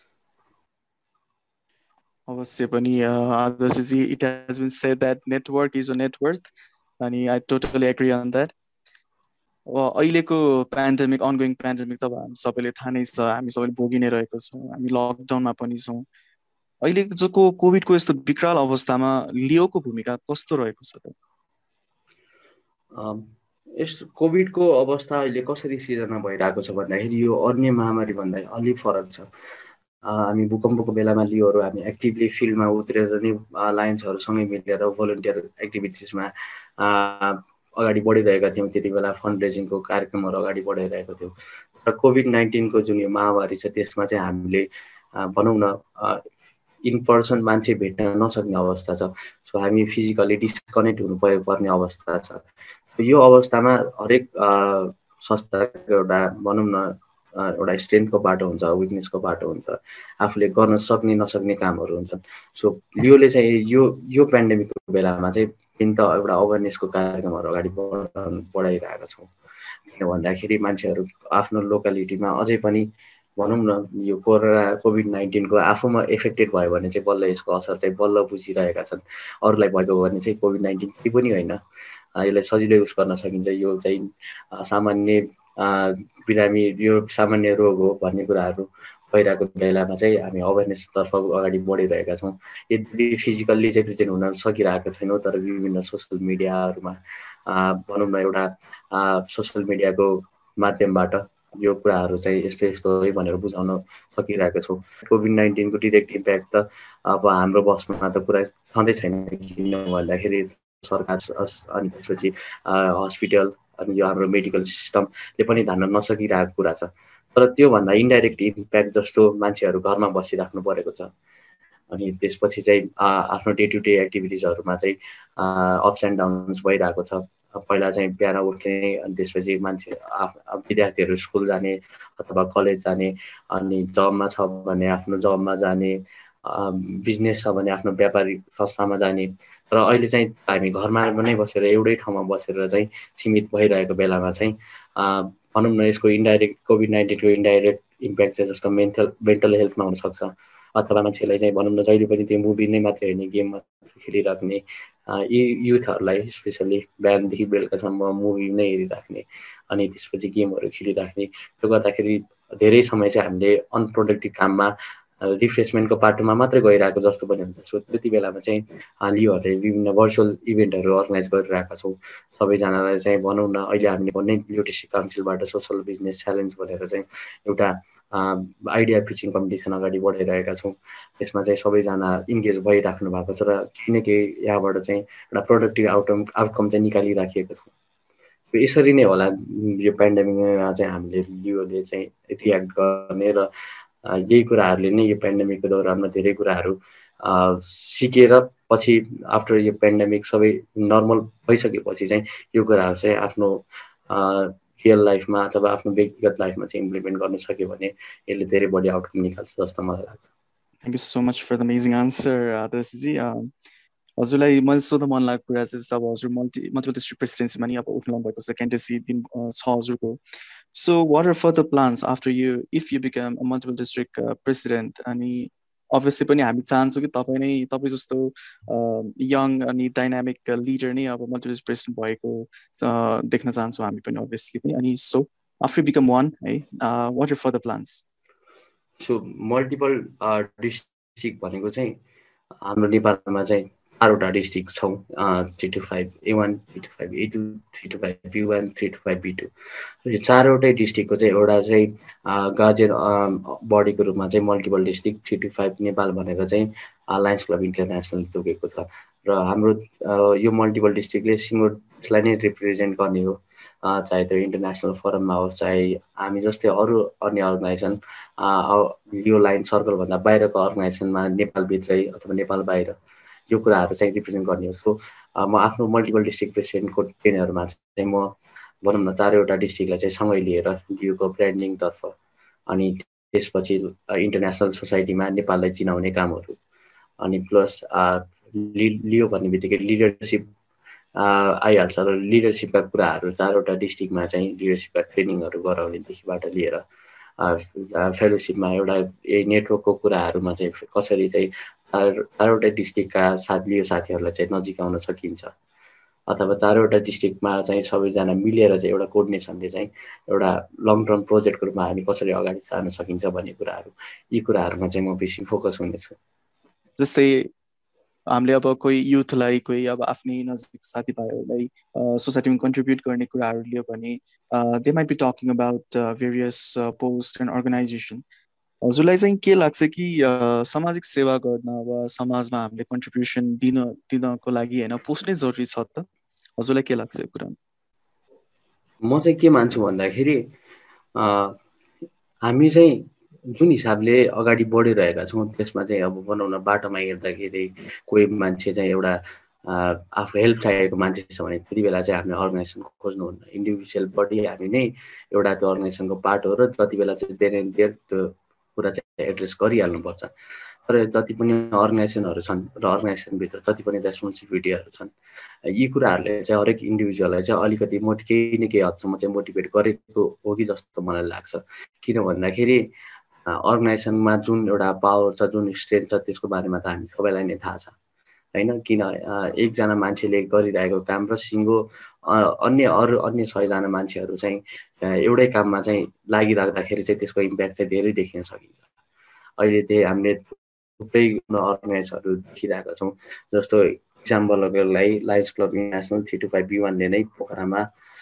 अवश्य पनि Adarshji, it has been said that network is a net worth, अनि I totally agree on that. अहिलेको पेन्डेमिक, अनगोइङ पेन्डेमिक त अब हामी सबैले थाहा नै छ, हामी सबैले भोगि नै रहेको छौँ, हामी लकडाउनमा पनि छौँ। अहिलेको कोभिडको यस्तो विकराल अवस्थामा लियोको भूमिका कस्तो रहेको छ त? यस कोभिडको अवस्था अहिले कसरी सिर्जना भइरहेको छ भन्दाखेरि यो अन्य महामारीभन्दा अलिक फरक छ। हामी भूकम्पको बेलामा लियोहरू हामी एक्टिभली फिल्डमा उत्रेर नै लायन्सहरूसँगै मिलेर भोलिन्टियर एक्टिभिटिजमा अगाडि बढिरहेका थियौँ। त्यति बेला फन्ड रेजिङको कार्यक्रमहरू अगाडि बढाइरहेका थियौँ। र कोभिड-19को जुन यो महामारी छ त्यसमा चाहिँ हामीले भनौँ न इन पर्सन मान्छे भेट्न नसक्ने अवस्था छ। सो हामी फिजिकली डिस्कनेक्ट हुनु पर्ने अवस्था छ। यो अवस्थामा हरेक संस्थाको एउटा भनौँ न एउटा स्ट्रेन्थको बाटो हुन्छ, विकनेसको बाटो हुन्छ, आफूले गर्न सक्ने नसक्ने कामहरू हुन्छन्। सो लियोले चाहिँ यो पेन्डेमिकको बेलामा चाहिँ त एउटा अवेरनेसको कार्यक्रमहरू अगाडि बढाइरहेका छौँ। किन भन्दाखेरि मान्छेहरू आफ्नो लोकालिटीमा अझै पनि भनौँ न यो कोभिड-19को आफूमा इफेक्टेड भयो भने चाहिँ बल्ल यसको असर चाहिँ बल्ल बुझिरहेका छन्। अरूलाई भएको भने चाहिँ कोभिड-19 केही पनि होइन, यसलाई सजिलै उस गर्न सकिन्छ, यो चाहिँ सामान्य बिरामी, यो सामान्य रोग हो भन्ने कुराहरू भइरहेको बेलामा चाहिँ हामी अवेरनेसतर्फ अगाडि बढिरहेका छौँ। यदि फिजिकल्ली चाहिँ प्रेजेन्ट हुन सकिरहेका छैनौँ, तर विभिन्न सोसियल मिडियाहरूमा भनौँ न एउटा सोसियल मिडियाको माध्यमबाट यो कुराहरू चाहिँ यस्तो यस्तो है भनेर बुझाउन सकिरहेको छौँ। कोभिड-19को डिरेक्ट इम्प्याक्ट त अब हाम्रो बसमा त पुरा छँदै छैन, किन भन्दाखेरि सरकार अनि त्यसपछि हस्पिटल अनि यो हाम्रो मेडिकल सिस्टमले पनि धान्न नसकिरहेको कुरा छ। तर त्योभन्दा इन्डाइरेक्ट इम्प्याक्ट जस्तो मान्छेहरू घरमा बसिराख्नु परेको छ। अनि त्यसपछि चाहिँ आफ्नो डे टु डे एक्टिभिटिजहरूमा चाहिँ अप्स एन्ड डाउन्स भइरहेको छ। पहिला चाहिँ बिहान उठ्ने, अनि त्यसपछि मान्छे विद्यार्थीहरू स्कुल जाने अथवा कलेज जाने, अनि जबमा छ भने आफ्नो जबमा जाने, बिजनेस छ भने आफ्नो व्यापारिक संस्थामा जाने। र अहिले चाहिँ हामी घरमा नै बसेर एउटै ठाउँमा बसेर चाहिँ सीमित भइरहेको बेलामा चाहिँ भनौँ न यसको इन्डाइरेक्ट कोभिड-19को इन्डाइरेक्ट इम्प्याक्ट चाहिँ जस्तो मेन्टल हेल्थमा हुनसक्छ, अथवा मान्छेलाई चाहिँ भनौँ न जहिले पनि त्यो मुभी नै मात्रै होइन, गेम मात्रै खेलिराख्ने, यी युथहरूलाई स्पेसल्ली बिहानदेखि बेलुकासम्म मुभी नै हेरिराख्ने अनि त्यसपछि गेमहरू खेलिराख्ने, त्यो गर्दाखेरि धेरै समय चाहिँ हामीले अनप्रोडक्टिभ काममा रिफ्रेसमेन्टको बाटोमा मात्रै गइरहेको जस्तो पनि हुन्छ। सो त्यति बेलामा चाहिँ लियोहरूले विभिन्न भर्चुअल इभेन्टहरू अर्गनाइज गरिरहेका छौँ। सबैजनालाई चाहिँ भनौँ न अहिले हामीले भन्ने लियो डिस्ट्रिक्ट काउन्सिलबाट सोसल बिजनेस च्यालेन्ज भनेर चाहिँ एउटा आइडिया पिचिङ कम्पिटिसन अगाडि बढाइरहेका छौँ। त्यसमा चाहिँ सबैजना इन्गेज भइराख्नु भएको छ र केही न केही यहाँबाट चाहिँ एउटा प्रोडक्टिभ आउटकम चाहिँ निकालिराखेको छ। यसरी नै होला यो पेन्डेमिकमा चाहिँ हामीले लियोले चाहिँ रियाक्ट गर्ने र यही कुराहरूले नै यो पेन्डेमिकको दौरानमा धेरै कुराहरू सिकेर पछि आफ्टर यो पेन्डेमिक सबै नर्मल भइसकेपछि चाहिँ यो कुराहरू चाहिँ आफ्नो रियल लाइफमा अथवा आफ्नो व्यक्तिगत लाइफमा चाहिँ इम्प्लिमेन्ट गर्न सक्यो भने यसले धेरै बढी आउटकम निकाल्छ जस्तो मलाई लाग्छ। Thank you so much for the amazing answer Adarshji. हजुरलाई मैले सोध्न मन लागेको कुरा चाहिँ अब हजुर मल्टिपल डिस्ट्रिक्ट प्रेसिडेन्सीमा नि अब उठ्नु भएको छ, क्यान्डिडेसी दिन छ हजुरको। So what are further plans after you if you become a multiple district president? अनि अभियसली पनि हामी चाहन्छौँ कि तपाईँ जस्तो यङ अनि डाइनामिक लिडर नै अब मल्टिपल डिस्ट्रिक्ट प्रेसिडेन्ट भएको देख्न चाहन्छौँ हामी पनि अभियसली पनि। अनि सो आफ्टर बिकम वान है, what are further plans? So multiple district भनेको चाहिँ हाम्रो नेपालमा चाहिँ 4वटा डिस्ट्रिक्ट छौँ, 3-5 A1, 3-5 A2, 3-5 B1, 3-5 B2। यो 4वटै डिस्ट्रिक्टको चाहिँ एउटा चाहिँ गार्जियन बडीको रूपमा चाहिँ मल्टिपल डिस्ट्रिक्ट 3-5 नेपाल भनेर चाहिँ लायन्स क्लब इन्टरनेसनल तोकेको छ। र हाम्रो यो मल्टिपल डिस्ट्रिक्टले सिङ्गो देशलाई नै रिप्रेजेन्ट गर्ने हो। चाहे त्यो इन्टरनेसनल फोरममा होस्, चाहे हामी जस्तै अरू अन्य अर्गनाइजेसन यो लाइन सर्कलभन्दा बाहिरको अर्गनाइजेसनमा नेपालभित्रै अथवा नेपाल बाहिर यो कुराहरू चाहिँ रिप्रेजेन्ट गर्ने हो। सो म आफ्नो मल्टिपल डिस्ट्रिक्ट प्रेसिडेन्टको टेनहरूमा चाहिँ म भनौँ न 4वटा डिस्ट्रिक्टलाई चाहिँ सँगै लिएर लियोको ब्रान्डिङतर्फ अनि त्यसपछि इन्टरनेसनल सोसाइटीमा नेपाललाई चिनाउने कामहरू अनि प्लस लियो भन्ने बित्तिकै लिडरसिप आइहाल्छ र लिडरसिपका कुराहरू 4वटा डिस्ट्रिक्टमा चाहिँ लिडरसिपका ट्रेनिङहरू गराउनेदेखिबाट लिएर फेलोसिपमा एउटा नेटवर्कको कुराहरूमा चाहिँ कसरी चाहिँ 4वटा डिस्ट्रिक्टका लियो साथीहरूलाई चाहिँ नजिक आउन सकिन्छ अथवा 4वटा डिस्ट्रिक्टमा चाहिँ सबैजना मिलेर चाहिँ एउटा कोअर्डिनेसनले चाहिँ एउटा लङ टर्म प्रोजेक्टको रूपमा हामी कसरी अगाडि जान सकिन्छ भन्ने कुराहरू, यी कुराहरूमा चाहिँ म बेसी फोकस हुनेछु। जस्तै हामीले अब कोही युथलाई, कोही अब आफ्नै नजिक साथीभाइहरूलाई सोसाइटीमा कन्ट्रिब्युट गर्ने कुराहरू लियो भने they might be talking about various post and organisation. हजुरलाई चाहिँ के लाग्छ कि सामाजिक सेवा गर्न वा समाजमा हामीले कन्ट्रिब्युसन दिनको लागि होइन पोस्ट नै जरुरी छ त? हजुरलाई के लाग्छ यो कुरा? म चाहिँ के मान्छु भन्दाखेरि हामी चाहिँ जुन हिसाबले अगाडि बढिरहेका छौँ त्यसमा चाहिँ अब भनौँ न बाटोमा हिँड्दाखेरि कोही मान्छे चाहिँ एउटा आफू हेल्प चाहिएको मान्छे छ भने त्यति बेला चाहिँ हामीले अर्गनाइजेसन खोज्नुहुन्न, इन्डिभिजुअल बडी हामी नै एउटा त्यो अर्गनाइजेसनको पार्ट हो र जति बेला चाहिँ देन एन्ड देयर त्यो कुरा चाहिँ एड्रेस गरिहाल्नुपर्छ। तर जति पनि अर्गनाइजेसनहरू छन् र अर्गनाइजेसनभित्र जति पनि रेस्पोन्सिबिलिटीहरू छन् यी कुराहरूले चाहिँ हरेक इन्डिभिजुअललाई चाहिँ अलिकति केही न केही हदसम्म चाहिँ मोटिभेट गरेको हो कि जस्तो मलाई लाग्छ। किन भन्दाखेरि अर्गनाइजेसनमा जुन एउटा पावर छ, जुन स्ट्रेन्थ छ त्यसको बारेमा त हामी सबैलाई नै थाहा छ होइन। किन एकजना मान्छेले गरिरहेको काम र सिङ्गो अन्य 6जना मान्छेहरू चाहिँ एउटै काममा चाहिँ लागिराख्दाखेरि चाहिँ त्यसको इम्प्याक्ट चाहिँ धेरै देखिन सकिन्छ। अहिले त्यही हामीले थुप्रै अर्गनाइजहरू देखिरहेका छौँ। जस्तो इक्जाम्पलको लागि लायन्स क्लब इन्टरनेसनल 325B1ले नै पोखरामा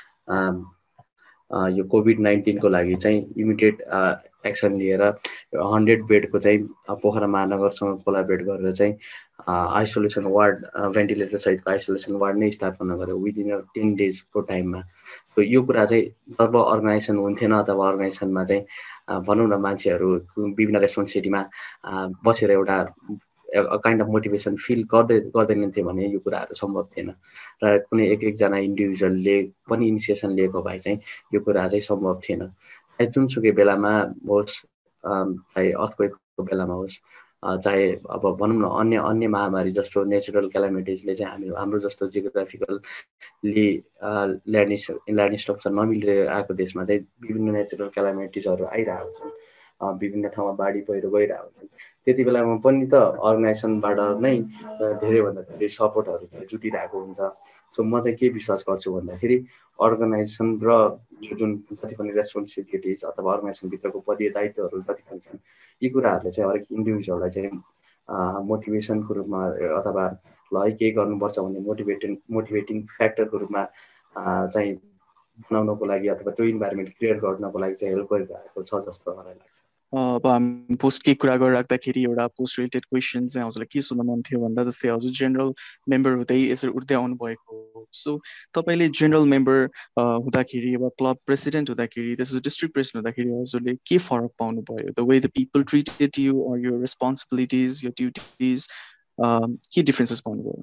यो कोभिड-19को लागि चाहिँ इमिडिएट एक्सन लिएर 100 बेडको चाहिँ पोखरा महानगरसँग कोलाबरेट गरेर चाहिँ आइसोलेसन वार्ड, भेन्टिलेटर सहितको आइसोलेसन वार्ड नै स्थापना गर्यो विदिन 10 डेजको टाइममा। सो यो कुरा चाहिँ जब अर्गनाइजेसन हुन्थेन अथवा अर्गनाइजेसनमा चाहिँ भनौँ न मान्छेहरू विभिन्न रेस्पोन्सिबिलिटीमा बसेर एउटा काइन्ड अफ मोटिभेसन फिल गर्दैनथे भने यो कुराहरू सम्भव थिएन र कुनै एकजना इन्डिभिजुअलले पनि इनिसिएसन लिएको भए चाहिँ यो कुरा चाहिँ सम्भव थिएन। जुनसुकै बेलामा होस्, चाहे अर्थक्वेकको बेलामा होस्, चाहे अब भनौँ न अन्य महामारी जस्तो नेचुरल क्यालामिटिजले चाहिँ हाम्रो जस्तो जियोग्राफिकल्ली ल्यान्ड स्ट्रक्चर नमिलेर आएको देशमा चाहिँ विभिन्न नेचुरल क्यालामिटिजहरू आइरहेको छन्, विभिन्न ठाउँमा बाढी पहिरो गइरहेको छन्। त्यति बेलामा पनि त अर्गनाइजेसनबाट नै धेरैभन्दा धेरै सपोर्टहरू जुटिरहेको हुन्छ। सो म चाहिँ के विश्वास गर्छु भन्दाखेरि अर्गनाइजेसन र जुन जति पनि रेस्पोन्सिबिलिटिज अथवा अर्गनाइजेसनभित्रको पदीय दायित्वहरू जति पनि छन् यी कुराहरूले चाहिँ हरेक इन्डिभिजुअललाई चाहिँ मोटिभेसनको रूपमा अथवा ल है केही गर्नुपर्छ भन्ने मोटिभेटिङ फ्याक्टरको रूपमा चाहिँ बनाउनको लागि अथवा त्यो इन्भाइरोमेन्ट क्रिएट गर्नको लागि चाहिँ हेल्प गरिरहेको छ जस्तो मलाई लाग्छ। अब हामी पोस्टकै कुरा गरिराख्दाखेरि एउटा पोस्ट रिलेटेड क्वेसन चाहिँ हजुरलाई के सोध्न मन थियो भन्दा जस्तै हजुर जेनरल मेम्बर हुँदै यसरी उठ्दै आउनुभएको हो। सो तपाईँले जेनरल मेम्बर हुँदाखेरि वा क्लब प्रेसिडेन्ट हुँदाखेरि त्यसपछि डिस्ट्रिक्ट प्रेसिडेन्ट हुँदाखेरि हजुरले के फरक पाउनुभयो? The way the people treated you or your responsibilities, your duties, के डिफ्रेन्सेस पाउनुभयो?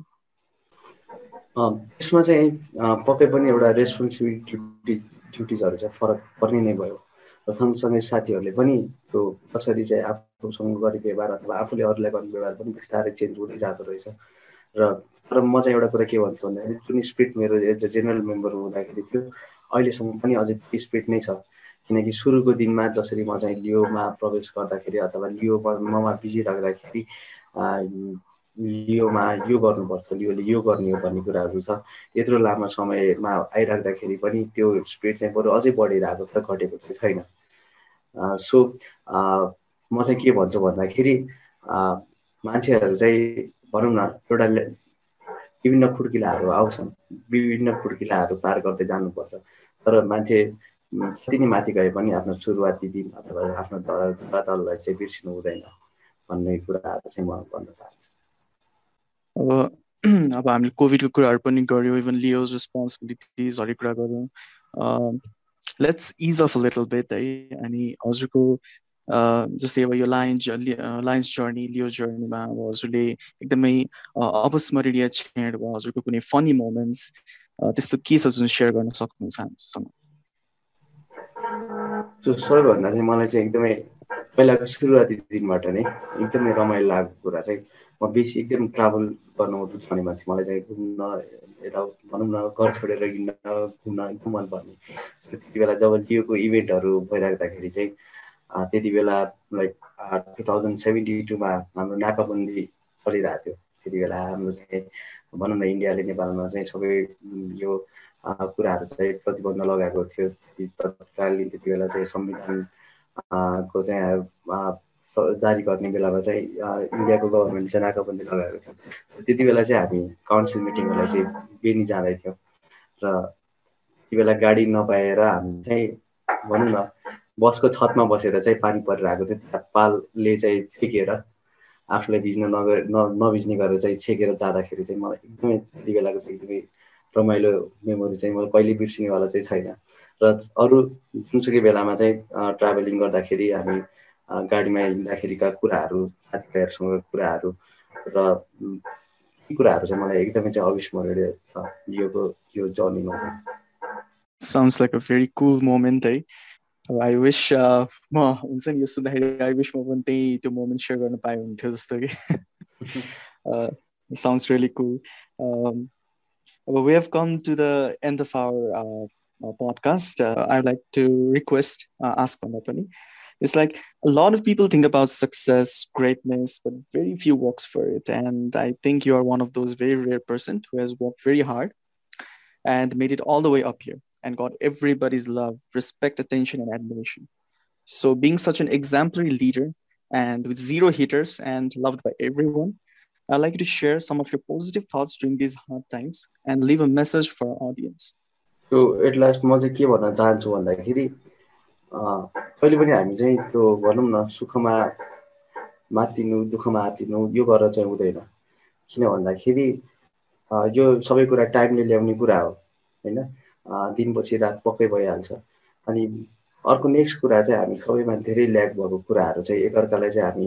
यसमा चाहिँ पक्कै पनि एउटा रेस्पोन्सिबिलिटी ड्युटिजहरू चाहिँ फरक पर्ने नै भयो र सँगसँगै साथीहरूले पनि त्यो कसरी चाहिँ आफूसँग गर्ने व्यवहार अथवा आफूले अरूलाई गर्ने व्यवहार पनि बिस्तारै चेन्ज हुँदै जाँदो रहेछ। तर म चाहिँ एउटा कुरा के भन्छु भन्दाखेरि जुन स्पिरिट मेरो एज अ जेनरल मेम्बर हुँदाखेरि थियो अहिलेसम्म पनि अझै त्यो स्पिरिट नै छ। किनकि सुरुको दिनमा जसरी म चाहिँ लियोमा प्रवेश गर्दाखेरि अथवा लियोमा बिजी राख्दाखेरि लियोमा यो गर्नुपर्छ, लियोले यो गर्ने हो भन्ने कुराहरू छ। यत्रो लामो समयमा आइराख्दाखेरि पनि त्यो स्पिड चाहिँ बरु अझै बढिरहेको छ, घटेको चाहिँ छैन। सो म चाहिँ के भन्छु भन्दाखेरि मान्छेहरू चाहिँ भनौँ न एउटा विभिन्न खुड्किलाहरू आउँछन्, विभिन्न खुड्किलाहरू पार गर्दै जानुपर्छ। तर मान्छे कति नै माथि गए पनि आफ्नो सुरुवाती दिन अथवा आफ्नो धरातललाई चाहिँ बिर्सिनु हुँदैन भन्ने कुराहरू चाहिँ म भन्न चाहन्छु। अब अब हामीले कोभिडको कुराहरू पनि गऱ्यौँ, इभन लियोज रेस्पोन्सिबिलिटिज हरेक कुरा गऱ्यौँ. Let's ease off little bit है. अनि हजुरको जस्तै अब यो लायन्स जर्नी, लियो जर्नीमा अब हजुरले एकदमै अविस्मरणीय क्षण भयो, हजुरको कुनै फनी मोमेन्ट्स त्यस्तो के छ जुन सेयर गर्न सक्नुहुन्छ हामीसँग? सबैभन्दा चाहिँ मलाई चाहिँ एकदमै पहिलाको सुरुवाती दिनबाट नै एकदमै रमाइलो लागेको कुरा चाहिँ म बेसी एकदम ट्राभल गर्न रुचाउने मान्छे. मलाई चाहिँ घुम्न, यता भनौँ न घर छोडेर हिँड्न घुम्न एकदम मनपर्ने. त्यति बेला जब लियोको इभेन्टहरू भइराख्दाखेरि चाहिँ त्यति बेला लाइक 2072मा हाम्रो नाकाबन्दी चलिरहेको थियो. त्यति बेला हाम्रो चाहिँ भनौँ न इन्डियाले नेपालमा चाहिँ सबै यो कुराहरू चाहिँ प्रतिबन्ध लगाएको थियो. तत्कालीन त्यति बेला चाहिँ संविधान को चाहिँ जारी गर्ने बेलामा चाहिँ इन्डियाको गभर्मेन्ट चाहिँ नाकाबन्दी लगाएको थियो. त्यति बेला चाहिँ हामी काउन्सिल मिटिङहरूलाई चाहिँ बेनी जाँदै थियौँ र त्यति बेला गाडी नपाएर हामी चाहिँ भनौँ न बसको छतमा बसेर चाहिँ पानी परिरहेको थियो. पालले चाहिँ छेकेर आफूलाई भिज्न नभिज्ने गरेर चाहिँ छेकेर जाँदाखेरि चाहिँ मलाई एकदमै त्यति बेलाको चाहिँ एकदमै रमाइलो मेमोरी चाहिँ मलाई कहिले बिर्सिनेवाला चाहिँ छैन. र अरू जुनसुकै बेलामा चाहिँ ट्राभलिङ गर्दाखेरि हामी गाडीमा हिँड्दाखेरिका कुराहरू, साथीभाइहरूसँग कुराहरू र ती कुराहरू चाहिँ मलाई एकदमै चाहिँ अविस्मरणीय छ लियोको यो जर्नीमा. Sounds like a very cool moment है. आई विश म हुन्छ नि यो सुन्दाखेरि आई विश म पनि त्यही त्यो मोमेन्ट सेयर गर्न पाए हुन्थ्यो जस्तो कि. Sounds really cool. We have come to the end of our podcast. I'd like to request, ask Panapani. It's like a lot of people think about success, greatness, but very few works for it. And I think you are one of those very rare person who has worked very hard and made it all the way up here and got everybody's love, respect, attention, and admiration. So being such an exemplary leader and with zero haters and loved by everyone, I'd like you to share some of your positive thoughts during these hard times and leave a message for our audience. So at last म चाहिँ के भन्न चाहन्छु भन्दाखेरि कहिले पनि हामी चाहिँ त्यो भनौँ न सुखमा मातिनु, दुःखमा आतिनु यो गरेर चाहिँ हुँदैन. किन भन्दाखेरि यो सबै कुरा टाइमले ल्याउने कुरा हो हैन. दिनपछि रात पक्कै भइहाल्छ. अनि अर्को नेक्स्ट कुरा चाहिँ हामी सबैमा धेरै ल्याक भएको कुराहरू चाहिँ एकअर्कालाई चाहिँ हामी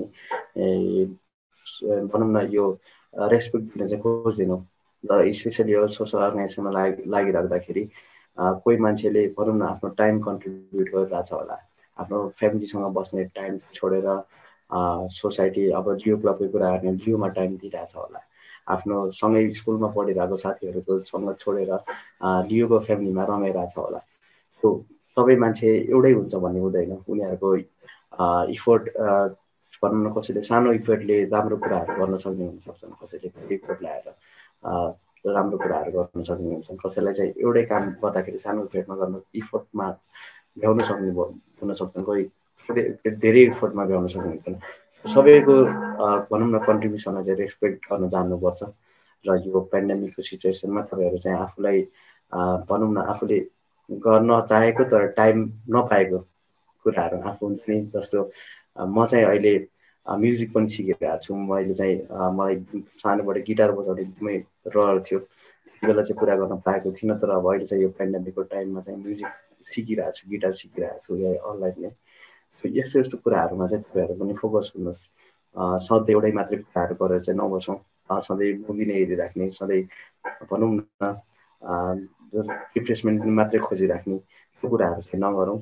भनौँ न यो रेस्पेक्ट दिन चाहिँ खोज्दैनौँ. स्पेसली यो सोसल अर्गनाइजेसनमा लागिराख्दाखेरि कोही मान्छेले भनौँ न आफ्नो टाइम कन्ट्रिब्युट गरिरहेछ होला, आफ्नो फ्यामिलीसँग बस्ने टाइम छोडेर सोसाइटी अब लियो क्लबको कुरा गर्ने लियोमा टाइम दिइरहेछ होला, आफ्नो सँगै स्कुलमा पढिरहेको साथीहरूको सँग छोडेर लियोको फ्यामिलीमा रमाइरहेछ होला. सो सबै मान्छे एउटै हुन्छ भन्ने हुँदैन. उनीहरूको इफोर्ट भनौँ न कसैले सानो इफोर्टले राम्रो कुराहरू गर्न सक्ने हुनसक्छन्, कसैले धेरै इफोर्ट ल्याएर राम्रो कुराहरू गर्न सक्ने हुन्छन्, कसैलाई चाहिँ एउटै काम गर्दाखेरि सानो इफोर्टमा गर्न इफोर्टमा भ्याउन सक्ने हुनसक्छन्, कोही धेरै इफोर्टमा भ्याउन सक्ने हुन्छन्. सबैको भनौँ न कन्ट्रिब्युसनलाई चाहिँ रेस्पेक्ट गर्न जान्नुपर्छ. र यो पेन्डेमिकको सिचुएसनमा तपाईँहरू चाहिँ आफूलाई भनौँ न आफूले गर्न चाहेको तर टाइम नपाएको कुराहरू आफू हुन्छ नि. जस्तो म चाहिँ अहिले म्युजिक पनि सिकिरहेको छु. मैले चाहिँ मलाई सानोबाट गिटार बजाउने एकदमै रहर थियो. त्यति बेला चाहिँ कुरा गर्न पाएको थिइनँ, तर अब अहिले चाहिँ यो पेन्डेमिकको टाइममा चाहिँ म्युजिक सिकिरहेको छु, गिटार सिकिरहेको छु या अनलाइन नै. यस्तो यस्तो कुराहरूमा चाहिँ तपाईँहरू पनि फोकस गर्नुहोस्. सधैँ एउटै मात्रै कुराहरू गरेर चाहिँ नबसौँ. सधैँ मुभी नै हेरिराख्ने, सधैँ भनौँ न रिफ्रेसमेन्ट मात्रै खोजिराख्ने त्यो कुराहरू चाहिँ नगरौँ.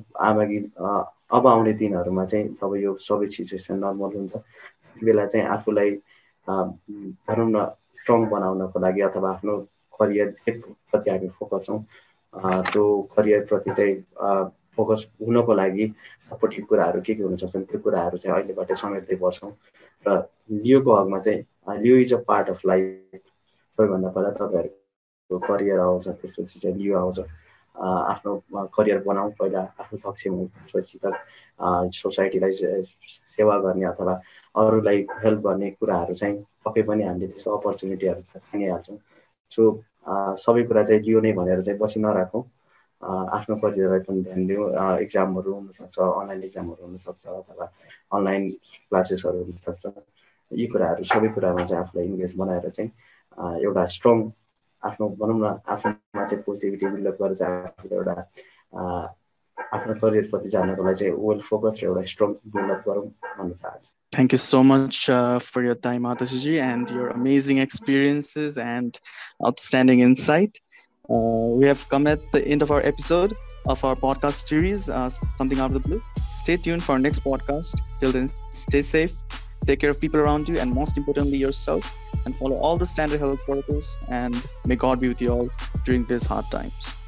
अब आउने दिनहरूमा चाहिँ जब यो सबै सिचुएसन नर्मल हुन्छ त्यति बेला चाहिँ आफूलाई भनौँ न स्ट्रङ बनाउनको लागि अथवा आफ्नो करियरप्रति हामी फोकस छौँ, त्यो करियरप्रति चाहिँ फोकस हुनको लागि सपोर्टिभ कुराहरू के हुन सक्छन् त्यो कुराहरू चाहिँ अहिलेबाट समेट्दै बस्छौँ. र लियोको हकमा चाहिँ Leo is a part of life. सबैभन्दा पहिला तपाईँहरूको करियर आउँछ, त्यसपछि चाहिँ लियो आउँछ. आफ्नो करियर बनाऊ, पहिला आफू सक्षम हुँ, त्यसपछि त सोसाइटीलाई सेवा गर्ने अथवा अरूलाई हेल्प गर्ने कुराहरू चाहिँ पक्कै पनि हामीले त्यस्तो अपर्च्युनिटीहरू पाइहाल्छौँ. सो सबै कुरा चाहिँ लियो नै भनेर चाहिँ बसी नराखौँ. आफ्नो करियरलाई पनि ध्यान दिउँ. इक्जामहरू हुनसक्छ, अनलाइन इक्जामहरू हुनसक्छ अथवा अनलाइन क्लासेसहरू हुनसक्छ. यी कुराहरू सबै कुरामा चाहिँ आफूलाई इन्गेज बनाएर चाहिँ एउटा स्ट्रङ आफ्नो भनौँ न आफूमा चाहिँ पोजिटिभिटी बिल्डअप गरेर चाहिँ आफूले एउटा आफ्नो करियरप्रति जानको लागि चाहिँ वेल फोकस एउटा स्ट्रङ बिल्डअप गरौँ भन्नु चाहन्छु. Thank you so much for your time, Atashiji, and your amazing experiences and outstanding insight. We have come at the end of our episode of our podcast series, Something Out of the Blue. Stay tuned for our next podcast. Till then, stay safe, take care of people around you, and most importantly, yourself, and follow all the standard health protocols. And may God be with you all during these hard times.